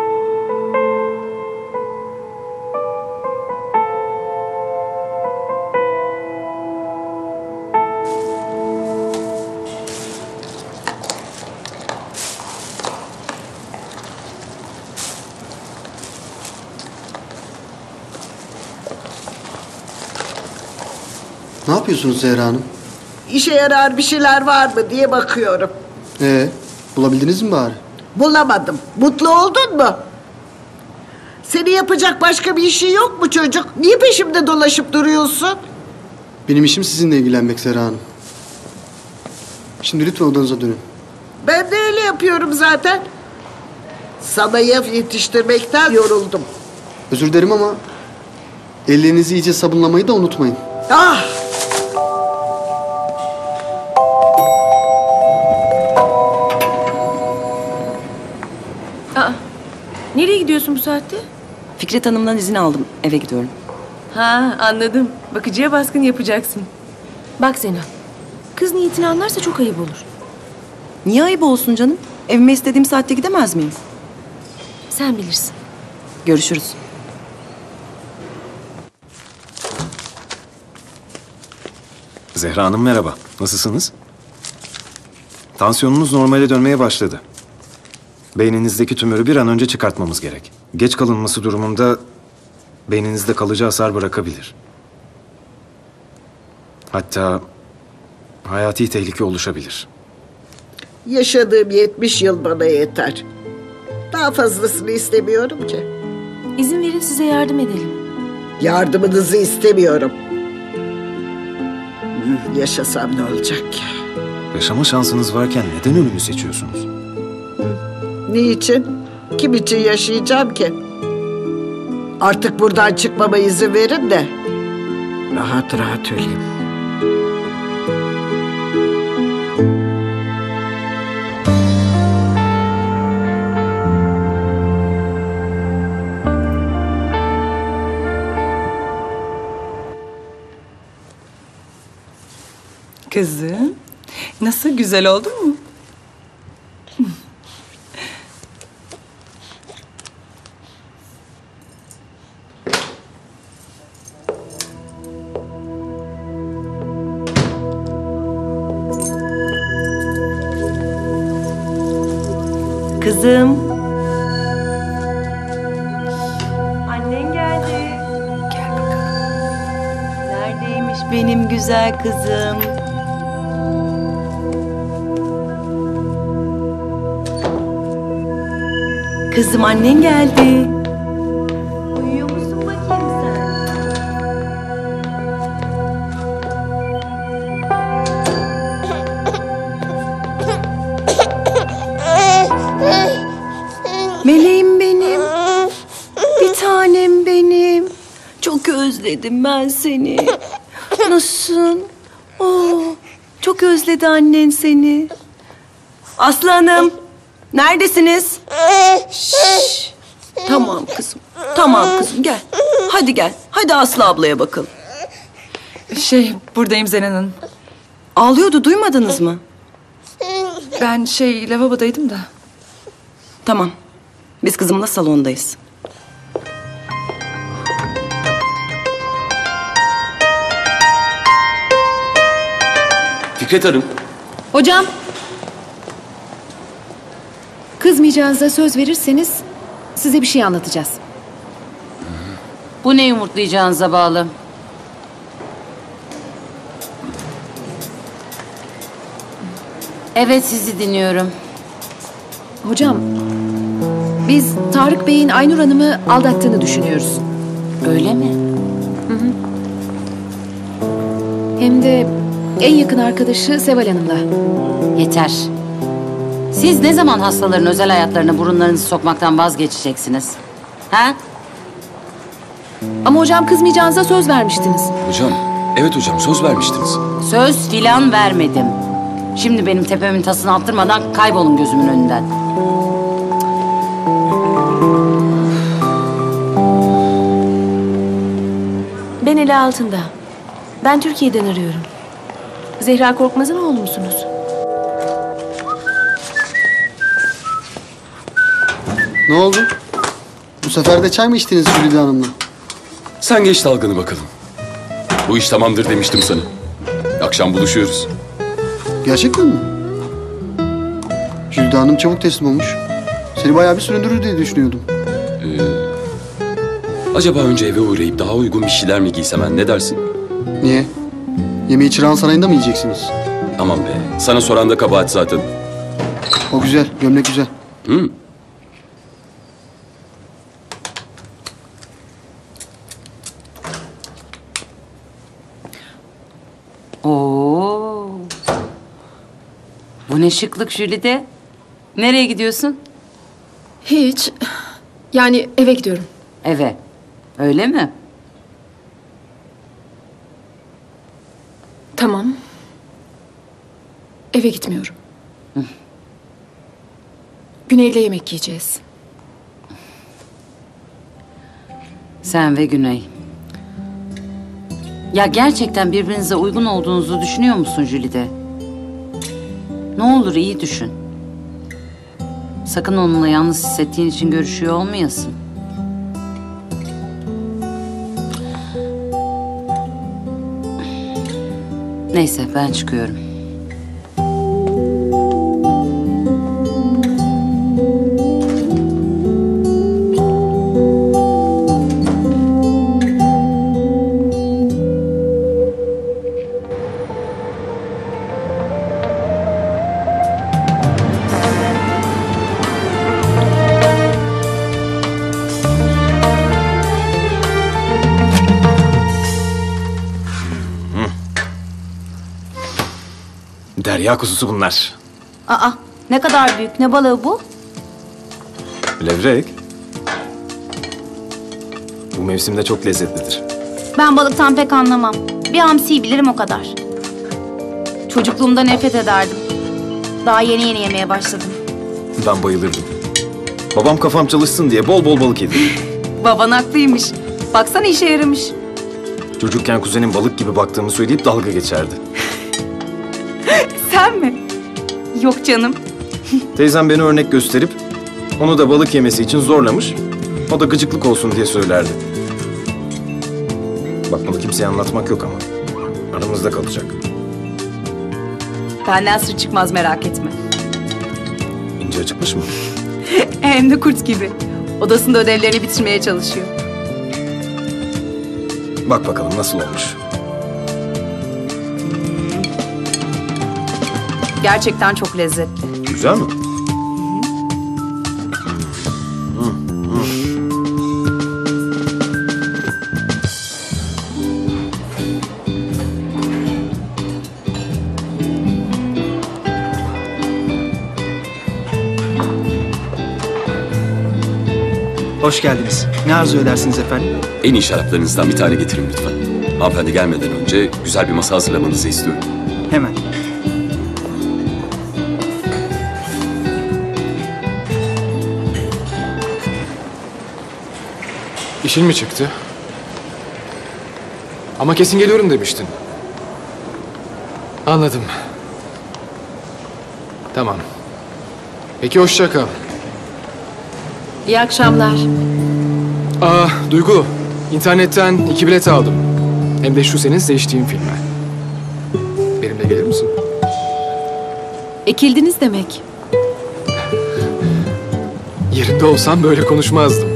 Ne yapıyorsunuz Zehra Hanım? İşe yarar bir şeyler var mı diye bakıyorum. Ee, bulabildiniz mi bari? Bulamadım. Mutlu oldun mu? Seni yapacak başka bir işin yok mu çocuk? Niye peşimde dolaşıp duruyorsun? Benim işim sizinle ilgilenmek Zehra Hanım. Şimdi lütfen odanıza dönün. Ben de öyle yapıyorum zaten. Sana yaf yetiştirmekten yoruldum. Özür dilerim ama ellerinizi iyice sabunlamayı da unutmayın. Ah! Aa, nereye gidiyorsun bu saatte? Fikret Hanım'dan izin aldım. Eve gidiyorum. Ha, anladım. Bakıcıya baskın yapacaksın. Bak Zeynep, kız niyetini anlarsa çok ayıp olur. Niye ayıp olsun canım? Evime istediğim saatte gidemez miyim? Sen bilirsin. Görüşürüz. Zehra Hanım merhaba. Nasılsınız? Tansiyonunuz normale dönmeye başladı. Beyninizdeki tümörü bir an önce çıkartmamız gerek. Geç kalınması durumunda beyninizde kalıcı hasar bırakabilir. Hatta hayati tehlike oluşabilir. Yaşadığım yetmiş yıl bana yeter. Daha fazlasını istemiyorum ki. İzin verin size yardım edelim. Yardımınızı istemiyorum. Hı, Yaşasam ne olacak ki? Yaşama şansınız varken neden ölümü seçiyorsunuz? Niçin? Kim için yaşayacağım ki? Artık buradan çıkmama izin verin de rahat rahat öleyim. Kızım, nasıl, güzel oldu mu? Kızım. Annen geldi. Gel bakalım. Neredeymiş benim güzel kızım? Kızım, annen geldi. Uyuyor musun bakayım sen? Meleğim benim. Bir tanem benim. Çok özledim ben seni. Nasılsın? Oo, çok özledi annen seni. Aslı Hanım, neredesiniz? Şşş. Tamam kızım. Tamam kızım, gel. Hadi gel. Hadi Aslı ablaya bakalım. Şey, buradayım Zeren Hanım. Ağlıyordu, duymadınız mı? Ben şey, lavabodaydım da. Tamam. Biz kızımla salondayız. Fikret Hanım. Hocam. Kızmayacağınıza söz verirseniz size bir şey anlatacağız. Bu ne yumurtlayacağınıza bağlı. Evet, sizi dinliyorum. Hocam, biz Tarık Bey'in Aynur Hanım'ı aldattığını düşünüyoruz. Öyle mi? Hı hı. Hem de en yakın arkadaşı Seval Hanım'la. Yeter. Siz ne zaman hastaların özel hayatlarına burunlarınızı sokmaktan vazgeçeceksiniz? Ha? Ama hocam kızmayacağınıza söz vermiştiniz. Hocam, evet hocam söz vermiştiniz. Söz filan vermedim. Şimdi benim tepemin tasını attırmadan kaybolun gözümün önünden. Ben Eli Altında. Ben Türkiye'den arıyorum. Zehra Korkmaz'ın oğlu musunuz? Ne oldu? Bu sefer de çay mı içtiniz Jülide Hanım'la? Sen geç dalganı bakalım. Bu iş tamamdır demiştim sana. Akşam buluşuyoruz. Gerçekten mi? Jülide Hanım çabuk teslim olmuş. Seni bayağı bir süründürür diye düşünüyordum. Ee, acaba önce eve uğrayıp daha uygun bir şeyler mi giysem ben, ne dersin? Niye? Yemeği Çırağan Sarayı'nda mı yiyeceksiniz? Aman be, sana soran da kabahat zaten. O güzel, gömlek güzel. Hı. Oo. Bu ne şıklık Jülide. Nereye gidiyorsun? Hiç. Yani eve gidiyorum. Eve. Öyle mi? Tamam. Eve gitmiyorum. Hı. Güney'le yemek yiyeceğiz. Sen ve Güney. Ya gerçekten birbirinize uygun olduğunuzu düşünüyor musun Jülide? Ne olur iyi düşün. Sakın onunla yalnız hissettiğin için görüşüyor olmayasın. Neyse, ben çıkıyorum. Derya kuzusu bunlar. Aa, ne kadar büyük. Ne balığı bu? Levrek. Bu mevsimde çok lezzetlidir. Ben balıktan pek anlamam. Bir hamsiyi bilirim o kadar. Çocukluğumda nefret ederdim. Daha yeni yeni yemeye başladım. Ben bayılırdım. Babam kafam çalışsın diye bol bol balık yedirdi. Baban haklıymış. Baksana işe yaramış. Çocukken kuzenim balık gibi baktığımı söyleyip dalga geçerdi. Sen mi? Yok canım. Teyzem beni örnek gösterip onu da balık yemesi için zorlamış. O da gıcıklık olsun diye söylerdi. Bak bunu kimseye anlatmak yok ama. Aramızda kalacak. Benden sır çıkmaz merak etme. İnce acıkmış mı? Hem de kurt gibi. Odasında ödevlerini bitirmeye çalışıyor. Bak bakalım nasıl olmuş. Gerçekten çok lezzetli. Güzel mi? Hoş geldiniz. Ne arzu edersiniz efendim? En iyi şaraplarınızdan bir tane getirin lütfen. Hanımefendi gelmeden önce güzel bir masa hazırlamanızı istiyorum. Hemen. İşin mi çıktı? Ama kesin geliyorum demiştin. Anladım. Tamam. Peki hoşça kal. İyi akşamlar. Aa, Duygu, internetten iki bilet aldım. Hem de şu senin seçtiğin filme. Benimle gelir misin? Ekildiniz demek. Yerinde olsam böyle konuşmazdım.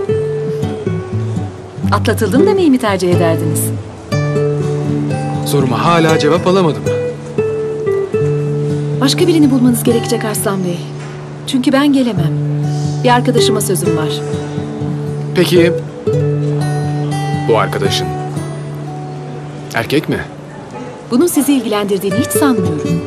Atlatıldım demeyi mi tercih ederdiniz? Soruma hala cevap alamadım. Başka birini bulmanız gerekecek Arslan Bey. Çünkü ben gelemem. Bir arkadaşıma sözüm var. Peki, bu arkadaşın erkek mi? Bunun sizi ilgilendirdiğini hiç sanmıyorum.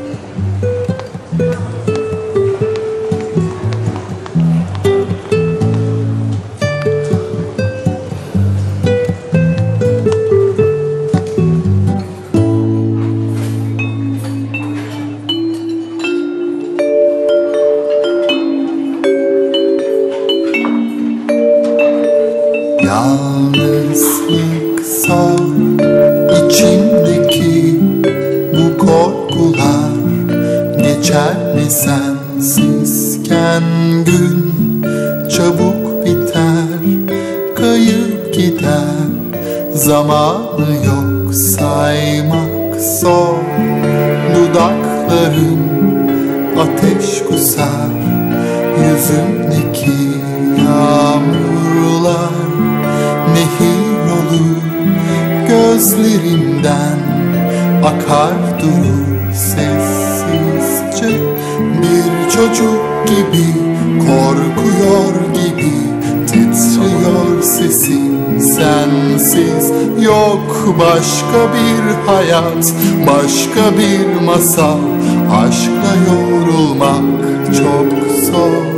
Yalnızlık sor içimdeki bu korkular, geçer mi sensizken gün çabuk biter, kayıp gider, zamanı yok saymak zor, dudakların ateş kusar, yüzümdeki yağmurlar nehir olur, gözlerimden akar durur sessizce. Bir çocuk gibi, korkuyor gibi titriyor sesim. Sensiz yok başka bir hayat, başka bir masal. Aşkla yorulmak çok zor.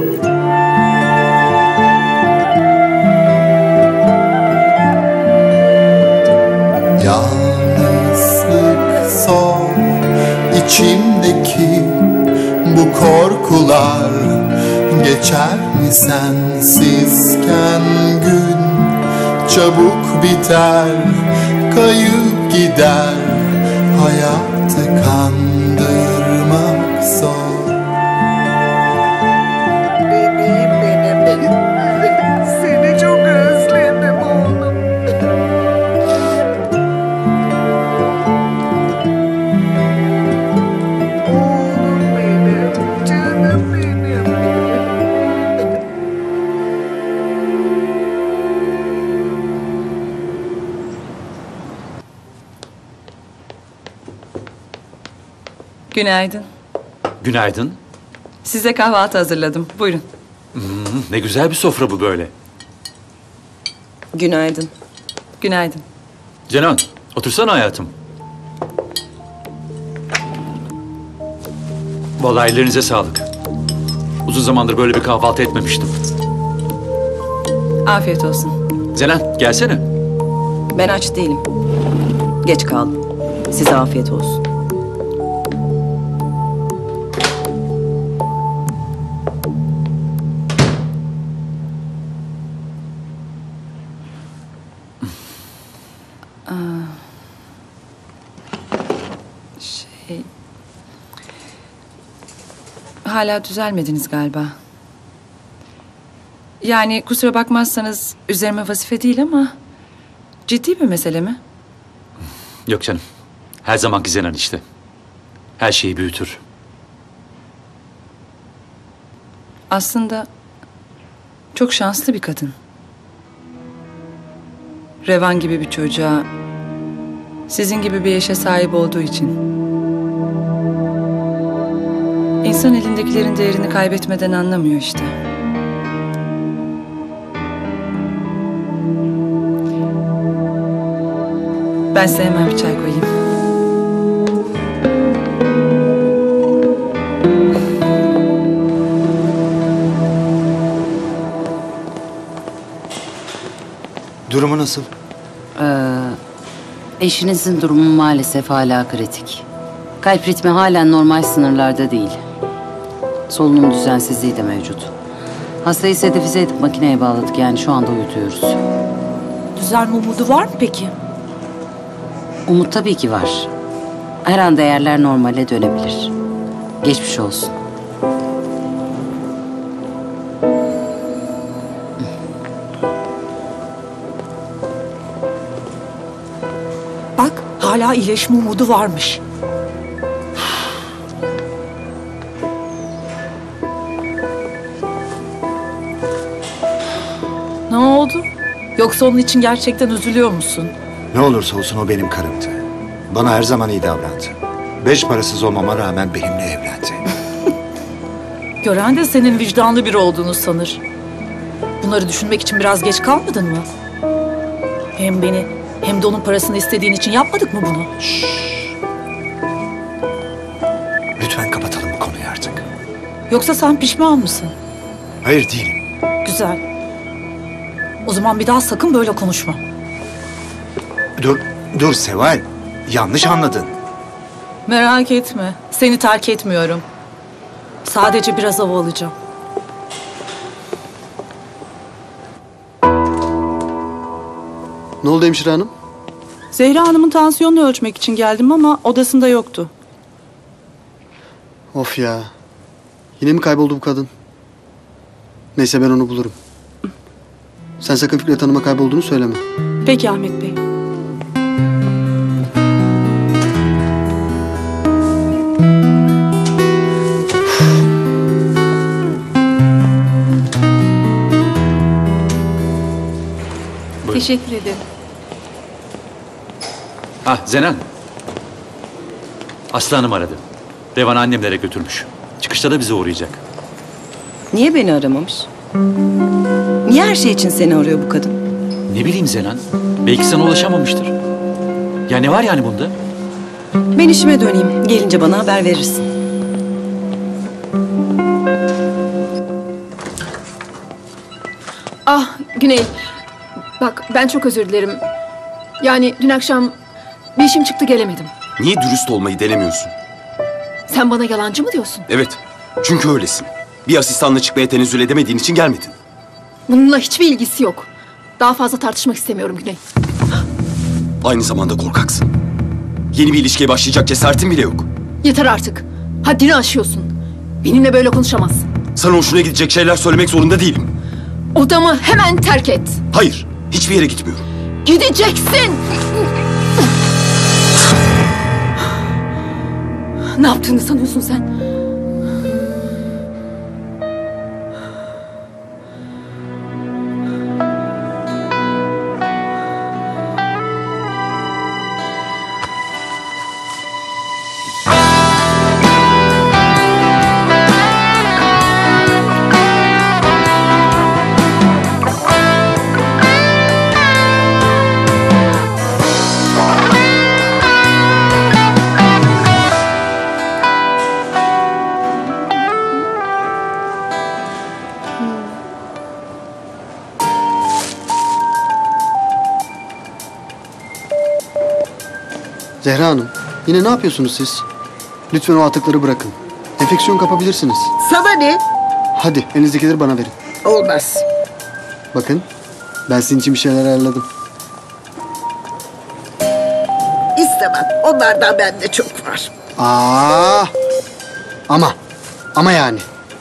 Yalnızlık zor içimdeki bu korkular, geçer mi sensizken gün çabuk biter, kayıp gider, hayatı kandırmak zor. Bebeğim benim. Seni çok özledim oğlum. Oğlum benim, canım benim. Günaydın. Günaydın. Size kahvaltı hazırladım. Buyurun. Hmm, ne güzel bir sofra bu böyle. Günaydın. Günaydın. Cenan, otursana hayatım. Vallahi ellerinize sağlık. Uzun zamandır böyle bir kahvaltı etmemiştim. Afiyet olsun. Zelen gelsene. Ben aç değilim. Geç kaldım. Size afiyet olsun. Aa, şey... Hala düzelmediniz galiba. Yani kusura bakmazsanız üzerime vazife değil ama... ciddi bir mesele mi? Yok canım. Her zamanki Zenen işte. Her şeyi büyütür. Aslında çok şanslı bir kadın. Revan gibi bir çocuğa, sizin gibi bir eşe sahip olduğu için. İnsan elindekilerin değerini kaybetmeden anlamıyor işte. Ben size hemen bir çay koyayım. Durumu nasıl? Ee, eşinizin durumu maalesef hala kritik. Kalp ritmi hala normal sınırlarda değil. Solunum düzensizliği de mevcut. Hastayı sedafize edip makineye bağladık, yani şu anda uyutuyoruz. Düzelme umudu var mı peki? Umut tabii ki var. Her an değerler normale dönebilir. Geçmiş olsun. Bak hala iyileşme umudu varmış. Ne oldu? Yoksa onun için gerçekten üzülüyor musun? Ne olursa olsun o benim karımdı. Bana her zaman iyi davrandı. Beş parasız olmama rağmen benimle evlendi. Gören de senin vicdanlı biri olduğunu sanır. Bunları düşünmek için biraz geç kalmadın mı? Hem beni hem de onun parasını istediğin için yapmadık mı bunu? Lütfen kapatalım bu konuyu artık. Yoksa sen pişman mısın? Hayır değilim. Güzel. O zaman bir daha sakın böyle konuşma. Dur, dur Seval. Yanlış anladın. Merak etme. Seni terk etmiyorum. Sadece biraz hava alacağım. Ne oldu hemşire hanım? Zehra Hanım'ın tansiyonunu ölçmek için geldim ama odasında yoktu. Of ya. Yine mi kayboldu bu kadın? Neyse ben onu bulurum. Sen sakın Fikret Hanım'a kaybolduğunu söyleme. Peki Ahmet Bey. Teşekkür ederim. Ha Zenen. Aslı Hanım aradı. Revan'ı annemlere götürmüş. Çıkışta da bize uğrayacak. Niye beni aramamış? Niye her şey için seni arıyor bu kadın? Ne bileyim Zenen. Belki sana ulaşamamıştır. Ya ne var yani bunda? Ben işime döneyim. Gelince bana haber verirsin. Ah Güney. Bak ben çok özür dilerim. Yani dün akşam bir işim çıktı, gelemedim. Niye dürüst olmayı denemiyorsun? Sen bana yalancı mı diyorsun? Evet, çünkü öylesin. Bir asistanla çıkmaya tenezzül edemediğin için gelmedin. Bununla hiçbir ilgisi yok. Daha fazla tartışmak istemiyorum Güney. Aynı zamanda korkaksın. Yeni bir ilişkiye başlayacak cesaretin bile yok. Yeter artık. Haddini aşıyorsun. Benimle böyle konuşamazsın. Sana hoşuna gidecek şeyler söylemek zorunda değilim. Odamı hemen terk et. Hayır, hiçbir yere gitmiyorum. Gideceksin. Ne yaptığını sanıyorsun sen? Zehra Hanım, yine ne yapıyorsunuz siz? Lütfen o atıkları bırakın. Enfeksiyon kapabilirsiniz. Sana ne? Hadi elinizdekileri bana verin. Olmaz. Bakın, ben sizin için bir şeyler ayarladım. İstemem. Onlardan bende çok var. Aa, ama, ama yani.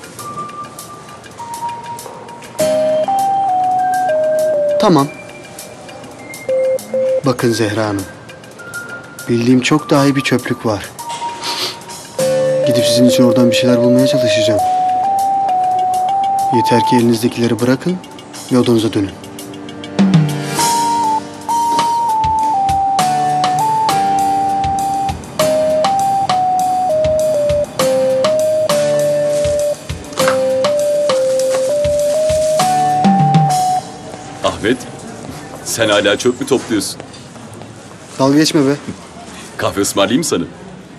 Tamam. Bakın Zehra Hanım. Bildiğim çok daha iyi bir çöplük var. Gidip sizin için oradan bir şeyler bulmaya çalışacağım. Yeter ki elinizdekileri bırakın ve odanıza dönün. Ahmet, sen hala çöp mü topluyorsun? Dalga geçme be. Kahve ısmarlayayım mı sana?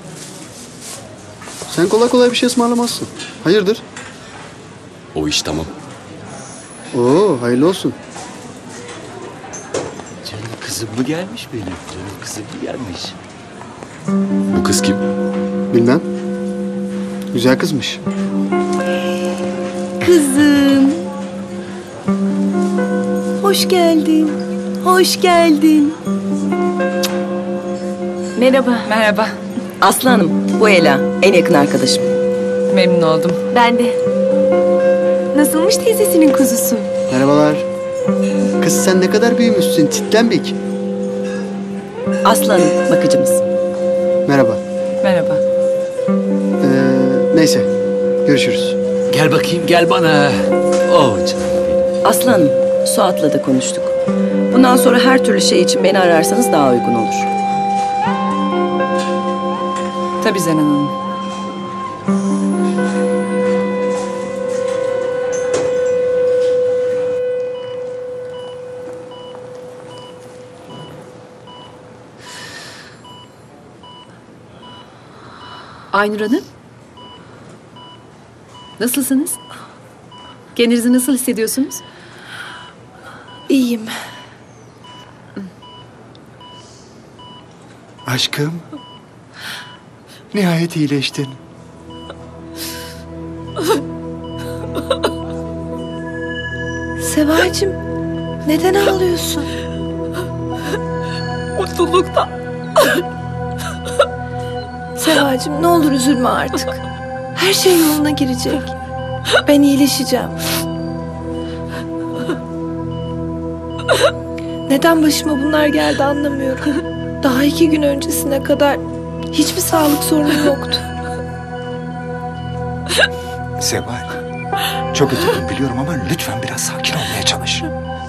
Sen kolay kolay bir şey ısmarlamazsın. Hayırdır? O iş tamam. Oo, hayırlı olsun. Canım kızım mı gelmiş benim? Canım kızım mı gelmiş? Bu kız kim? Bilmem. Güzel kızmış. Kızım. Hoş geldin. Hoş geldin. Merhaba. Merhaba. Aslı Hanım, bu Ela. En yakın arkadaşım. Memnun oldum. Ben de. Nasılmış teyzesinin kuzusu? Merhabalar. Kız sen ne kadar büyümüşsün, titlenbik. Aslı Hanım, bakıcımız. Merhaba. Merhaba. Ee, neyse, görüşürüz. Gel bakayım, gel bana. Oh canım. Aslı Hanım, Suat'la da konuştuk. Bundan sonra her türlü şey için beni ararsanız daha uygun olur. Tabii Zenan Hanım. Aynur Hanım. Nasılsınız? Kendinizi nasıl hissediyorsunuz? İyiyim. Aşkım. Nihayet iyileştin. Sevacığım, neden ağlıyorsun? Mutluluktan. Sevacığım, ne olur üzülme artık. Her şey yoluna girecek. Ben iyileşeceğim. Neden başıma bunlar geldi anlamıyorum. Daha iki gün öncesine kadar hiçbir sağlık sorunum yoktu. Seval, çok üzüldüm biliyorum ama lütfen biraz sakin olmaya çalış.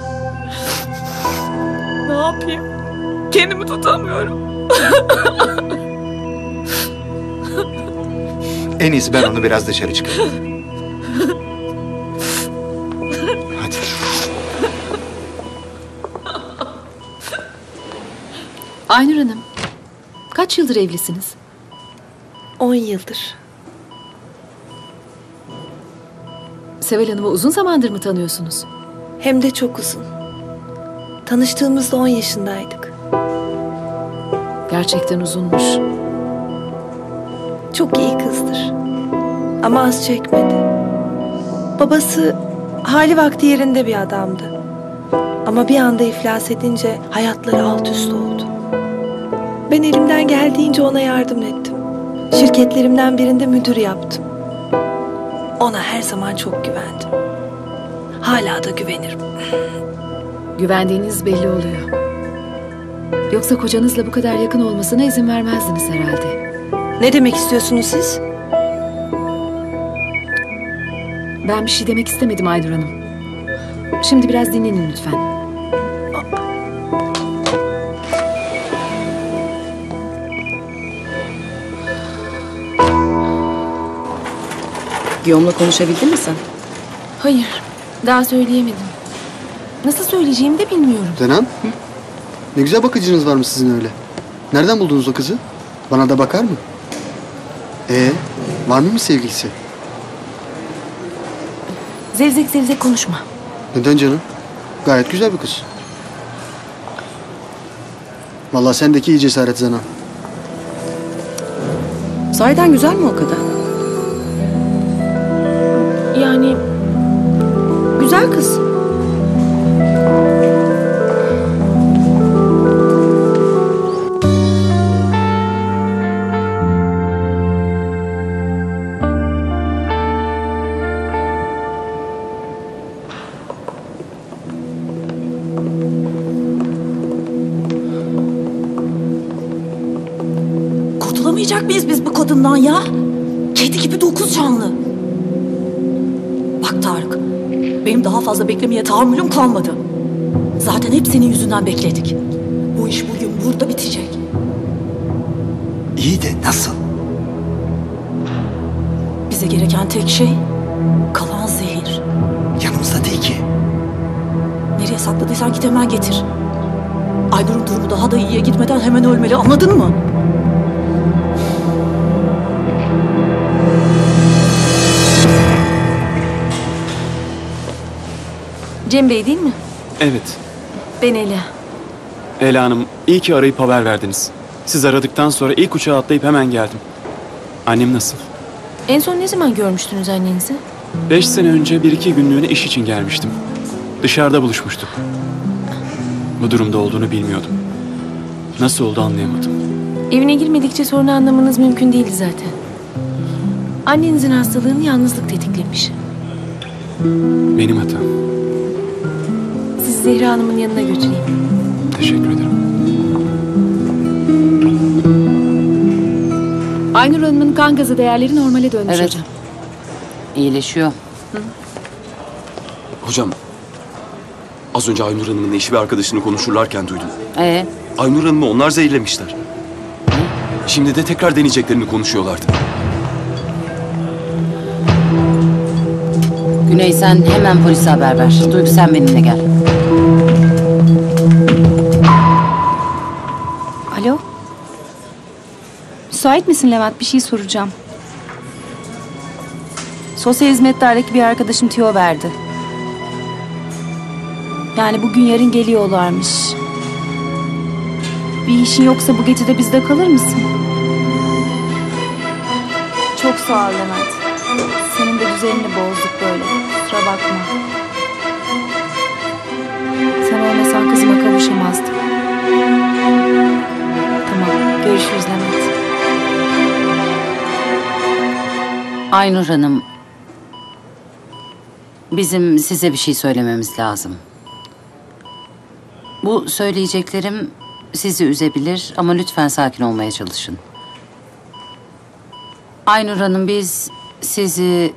Ne yapayım? Kendimi tutamıyorum. En iyisi ben onu biraz dışarı çıkarayım. Hadi. Aynur Hanım, kaç yıldır evlisiniz? On yıldır. Seval Hanım'ı uzun zamandır mı tanıyorsunuz? Hem de çok uzun. Tanıştığımızda on yaşındaydık. Gerçekten uzunmuş. Çok iyi kızdır. Ama az çekmedi. Babası hali vakti yerinde bir adamdı. Ama bir anda iflas edince hayatları alt üst oldu. Ben elimden geldiğince ona yardım ettim. Şirketlerimden birinde müdür yaptım. Ona her zaman çok güvendim. Hala da güvenirim. Güvendiğiniz belli oluyor. Yoksa kocanızla bu kadar yakın olmasına izin vermezdiniz herhalde. Ne demek istiyorsunuz siz? Ben bir şey demek istemedim Aynur Hanım. Şimdi biraz dinlenin lütfen. Guillaume'la konuşabildin mi sen? Hayır, daha söyleyemedim. Nasıl söyleyeceğimi de bilmiyorum. Zenan, ne güzel bakıcınız varmış sizin öyle. Nereden buldunuz o kızı? Bana da bakar mı? Ee, var mıymış sevgilisi? Zevzek zevzek konuşma. Neden canım? Gayet güzel bir kız. Vallahi sendeki iyi cesaret Zenan. Sahiden güzel mi o kadar? Yani Güzel kız. Kurtulamayacak mıyız biz bu kadından ya? Kedi gibi dokuz canlı. Bak Tarık, benim daha fazla beklemeye tahammülüm kalmadı. Zaten hep senin yüzünden bekledik. Bu iş bugün burada bitecek. İyi de nasıl? Bize gereken tek şey kalan zehir. Yanımızda değil ki. Nereye sakladıysan git hemen getir. Aynur'un durumu daha da iyiye gitmeden hemen ölmeli, anladın mı? Cem Bey değil mi? Evet. Ben Ela. Ela Hanım, iyi ki arayıp haber verdiniz. Siz aradıktan sonra ilk uçağa atlayıp hemen geldim. Annem nasıl? En son ne zaman görmüştünüz annenizi? Beş sene önce bir iki günlüğüne iş için gelmiştim. Dışarıda buluşmuştuk. Bu durumda olduğunu bilmiyordum. Nasıl oldu anlayamadım. Evine girmedikçe sorunu anlamanız mümkün değildi zaten. Annenizin hastalığını yalnızlık tetiklemiş. Benim hatam. Sizi Zehra Hanım'ın yanına götüreyim. Teşekkür ederim. Aynur Hanım'ın kan gazı değerleri normale dönmüş Evet. hocam. İyileşiyor. Hocam, az önce Aynur Hanım'ın eşi ve arkadaşını konuşurlarken duydum. Ee? Aynur Hanım'ı onlar zehirlemişler. Şimdi de tekrar deneyeceklerini konuşuyorlardı. Güney sen hemen polise haber ver. Duygu sen benimle gel. Alo? Müsait misin Levent? Bir şey soracağım. Sosyal hizmetlerdeki bir arkadaşım tüyo verdi. Yani bugün yarın geliyorlarmış. Bir işin yoksa bu gece de bizde kalır mısın? Çok sağ ol Levent. Senin de düzenini bozduk böyle. Kusura bakma. Sen olmasan kızıma kavuşamazdım. Tamam, görüşürüz Levent. Aynur Hanım, bizim size bir şey söylememiz lazım. Bu söyleyeceklerim sizi üzebilir ama lütfen sakin olmaya çalışın. Aynur Hanım, biz sizi...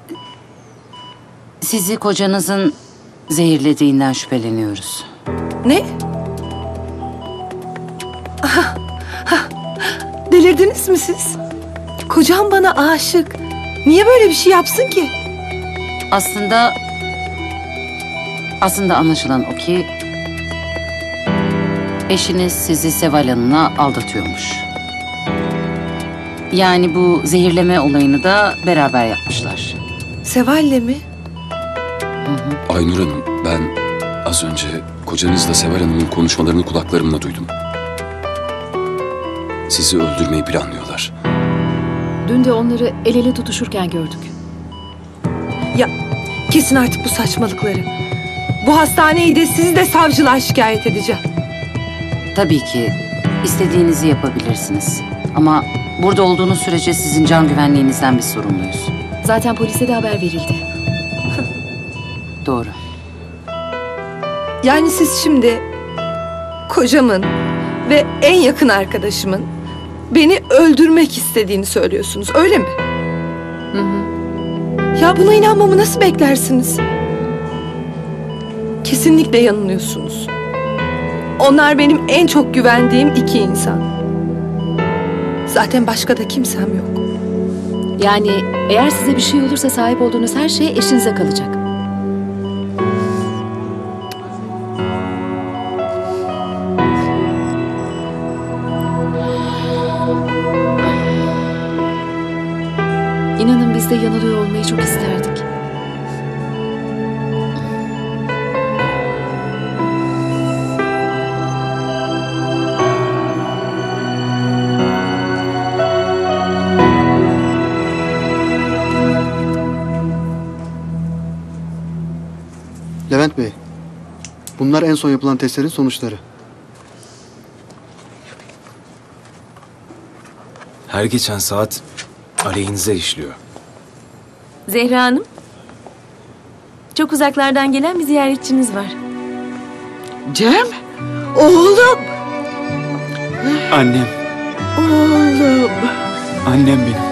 Sizi kocanızın zehirlediğinden şüpheleniyoruz. Ne? Ah, ah, delirdiniz mi siz? Kocam bana aşık. Niye böyle bir şey yapsın ki? Aslında... Aslında anlaşılan o ki... Eşiniz sizi Seval Hanım'la aldatıyormuş. Yani bu zehirleme olayını da beraber yapmışlar. Seval'le mi? Aynur Hanım, ben az önce kocanızla Seval Hanım'ın konuşmalarını kulaklarımla duydum. Sizi öldürmeyi planlıyorlar. Dün de onları el ele tutuşurken gördük. Ya kesin artık bu saçmalıkları. Bu hastaneyi de sizi de savcılığa şikayet edeceğim. Tabii ki istediğinizi yapabilirsiniz. Ama burada olduğunuz sürece sizin can güvenliğinizden biz sorumluyuz. Zaten polise de haber verildi. Doğru. Yani siz şimdi kocamın ve en yakın arkadaşımın beni öldürmek istediğini söylüyorsunuz, öyle mi? Hı hı. Ya buna inanmamı nasıl beklersiniz? Kesinlikle yanılıyorsunuz. Onlar benim en çok güvendiğim iki insan. Zaten başka da kimsem yok. Yani eğer size bir şey olursa sahip olduğunuz her şey eşinize kalacak. İnanın biz de yanılıyor olmayı çok isterdik. Levent Bey, bunlar en son yapılan testlerin sonuçları. Her geçen saat aleyhinize işliyor. Zehra Hanım. Çok uzaklardan gelen bir ziyaretçiniz var. Cem, oğlum. Annem, Oğlum, annem benim.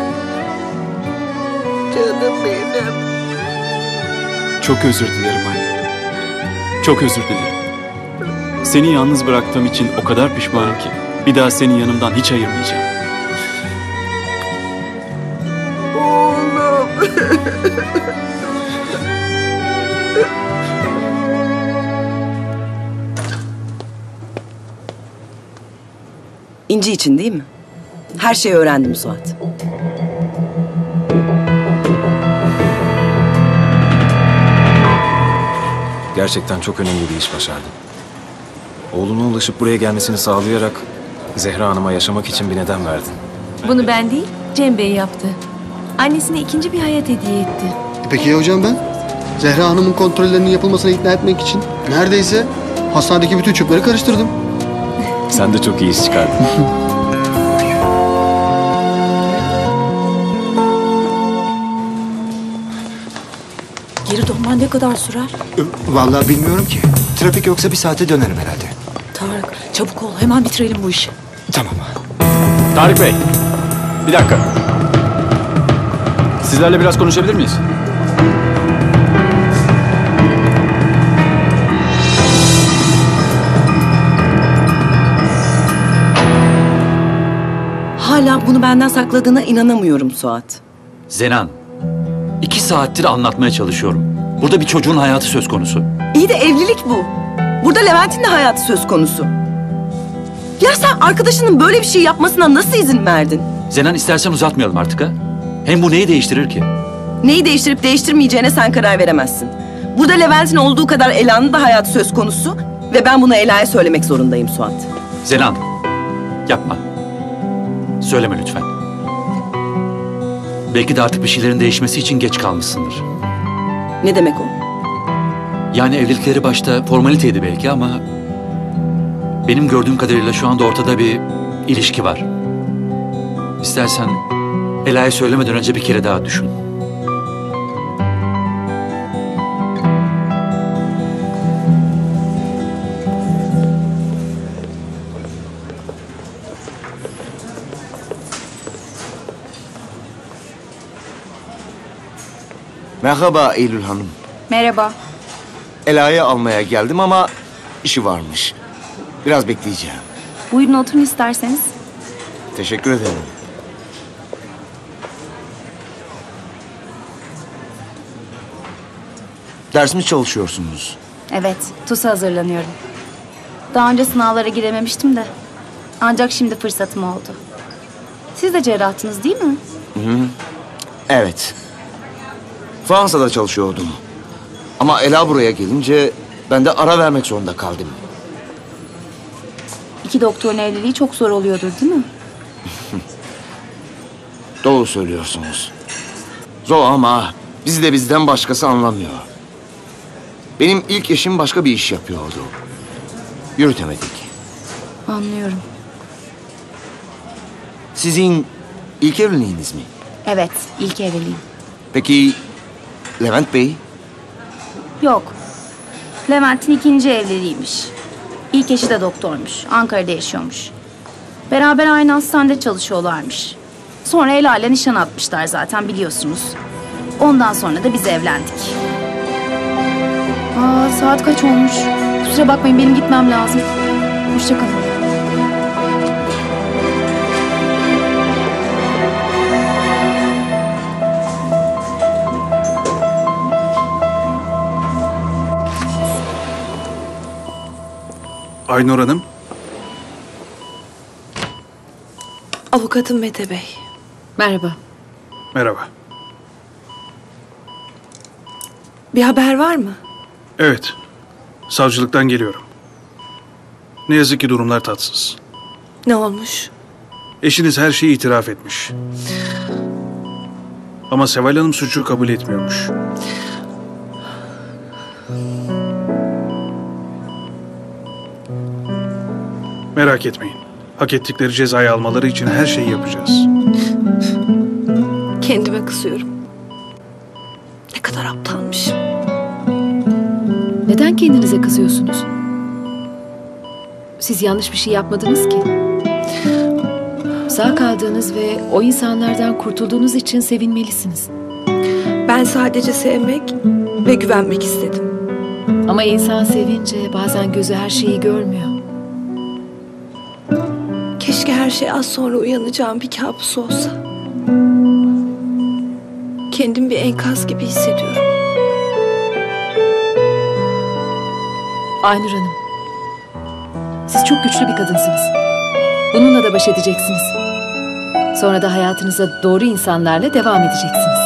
canım benim. Çok özür dilerim anne. Çok özür dilerim. Seni yalnız bıraktığım için o kadar pişmanım ki bir daha seni yanımdan hiç ayırmayacağım. Oğlum. İnci için değil mi? Her şeyi öğrendim Suat. Gerçekten çok önemli bir iş başardın. Oğluna ulaşıp buraya gelmesini sağlayarak Zehra Hanım'a yaşamak için bir neden verdin. Bunu ben değil, Cem Bey yaptı. Annesine ikinci bir hayat hediye etti. E peki ya hocam ben? Zehra Hanım'ın kontrollerinin yapılmasına ikna etmek için neredeyse hastanedeki bütün çöpleri karıştırdım. Sen de çok iyi iş çıkardın. Geri dönmen ne kadar sürer? Vallahi bilmiyorum ki. Trafik yoksa bir saate dönerim herhalde. Tarık çabuk ol hemen bitirelim bu işi. Tamam. Tarık Bey, bir dakika. Sizlerle biraz konuşabilir miyiz? Hala bunu benden sakladığına inanamıyorum Suat. Zenan, iki saattir anlatmaya çalışıyorum. Burada bir çocuğun hayatı söz konusu. İyi de evlilik bu. Burada Levent'in de hayatı söz konusu. Ya sen arkadaşının böyle bir şey yapmasına nasıl izin verdin? Zenan, istersen uzatmayalım artık ha. Hem bu neyi değiştirir ki? Neyi değiştirip değiştirmeyeceğine sen karar veremezsin. Burada Levent'in olduğu kadar Ela'nın da hayatı söz konusu ve ben bunu Ela'ya söylemek zorundayım Suat. Zenan, yapma. Söyleme lütfen. Belki de artık bir şeylerin değişmesi için geç kalmışsındır. Ne demek o? Yani evlilikleri başta formaliteydi belki ama... benim gördüğüm kadarıyla şu anda ortada bir ilişki var. İstersen Ela'ya söylemeden önce bir kere daha düşün. Merhaba Eylül Hanım. Merhaba. Ela'yı almaya geldim ama işi varmış. Biraz bekleyeceğim. Buyurun oturun isterseniz. Teşekkür ederim. Ders mi çalışıyorsunuz? Evet, TUS'a hazırlanıyorum. Daha önce sınavlara girememiştim de. Ancak şimdi fırsatım oldu. Siz de cerrahtınız değil mi? Hı hı. Evet. Fransa'da çalışıyordum. Ama Ela buraya gelince ben de ara vermek zorunda kaldım. İki doktorun evliliği çok zor oluyordur değil mi? Doğru söylüyorsunuz. Zor ama bizi de bizden başkası anlamıyor. Benim ilk eşim başka bir iş yapıyordu. Yürütemedik. Anlıyorum. Sizin ilk evliliğiniz mi? Evet, ilk evliliğim. Peki Levent Bey? Yok. Levent'in ikinci evliliğiymiş. İlk eşi de doktormuş. Ankara'da yaşıyormuş. Beraber aynı hastanede çalışıyorlarmış. Sonra Ela ile nişan atmışlar zaten biliyorsunuz. Ondan sonra da biz evlendik. Aa, saat kaç olmuş? Kusura bakmayın benim gitmem lazım. Hoşça kalın. Aynur Hanım. Avukatım Mete Bey. Merhaba. Merhaba. Bir haber var mı? Evet. Savcılıktan geliyorum. Ne yazık ki durumlar tatsız. Ne olmuş? Eşiniz her şeyi itiraf etmiş. Ama Seval Hanım suçu kabul etmiyormuş. Merak etmeyin. Hak ettikleri cezayı almaları için her şeyi yapacağız. Kendime kızıyorum. Ne kadar aptalmışım. Neden kendinize kızıyorsunuz? Siz yanlış bir şey yapmadınız ki. Sağ kaldığınız ve o insanlardan kurtulduğunuz için sevinmelisiniz. Ben sadece sevmek ve güvenmek istedim. Ama insan sevince bazen gözü her şeyi görmüyor. Keşke her şey az sonra uyanacağım bir kabus olsa. Kendimi bir enkaz gibi hissediyorum. Aynur Hanım, siz çok güçlü bir kadınsınız. Bununla da baş edeceksiniz. Sonra da hayatınıza doğru insanlarla devam edeceksiniz.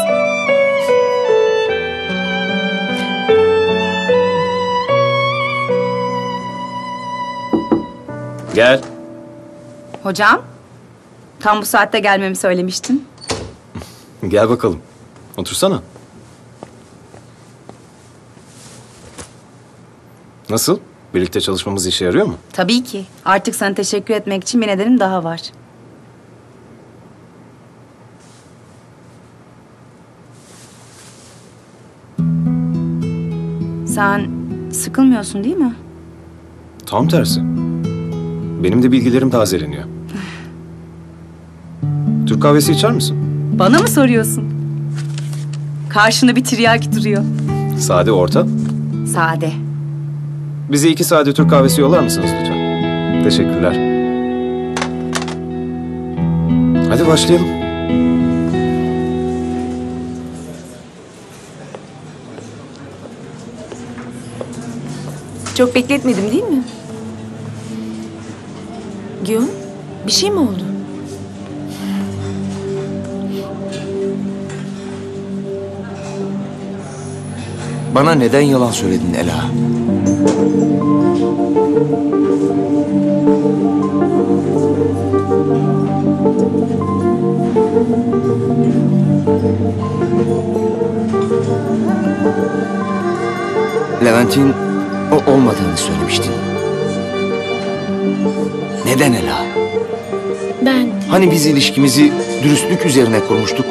Gel. Hocam, tam bu saatte gelmemi söylemiştin. Gel bakalım. Otursana. Nasıl? Birlikte çalışmamız işe yarıyor mu? Tabii ki. Artık sana teşekkür etmek için bir nedenim daha var. Sen sıkılmıyorsun değil mi? Tam tersi. Benim de bilgilerim tazeleniyor. Türk kahvesi içer misin? Bana mı soruyorsun? Karşında bir tiryaki duruyor. Sade orta. Sade. Bize iki sade Türk kahvesi yollar mısınız lütfen? Teşekkürler. Hadi başlayalım. Çok bekletmedim değil mi? Gün, bir şey mi oldu? Bana neden yalan söyledin Ela? Levent'in o olmadığını söylemiştin. Neden Ela? Ben... Hani biz ilişkimizi dürüstlük üzerine kurmuştuk?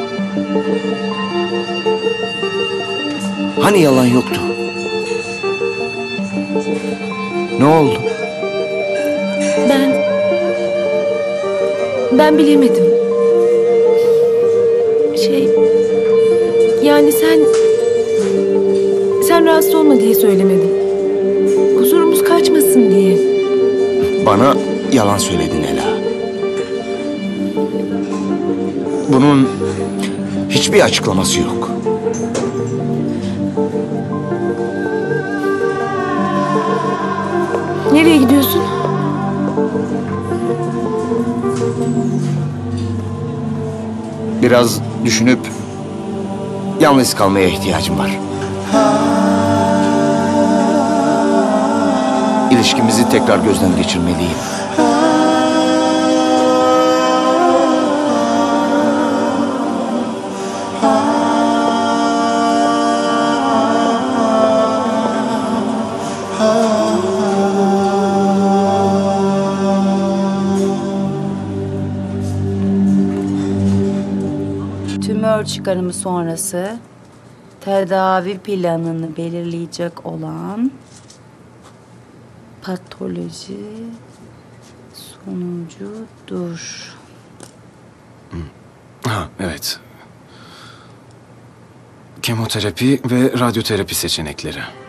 Hani yalan yoktu? Ne oldu? Ben... Ben bilemedim. Şey... Yani sen... Sen rahatsız olma diye söylemedim. Huzurumuz kaçmasın diye. Bana yalan söyledin Ela. Bunun hiçbir açıklaması yok. Nereye gidiyorsun? Biraz düşünüp yalnız kalmaya ihtiyacım var. İlişkimizi tekrar gözden geçirmeliyim. Tümör çıkarımı sonrası tedavi planını belirleyecek olan patoloji sonucudur. Ha, evet. Kemoterapi ve radyoterapi seçenekleri.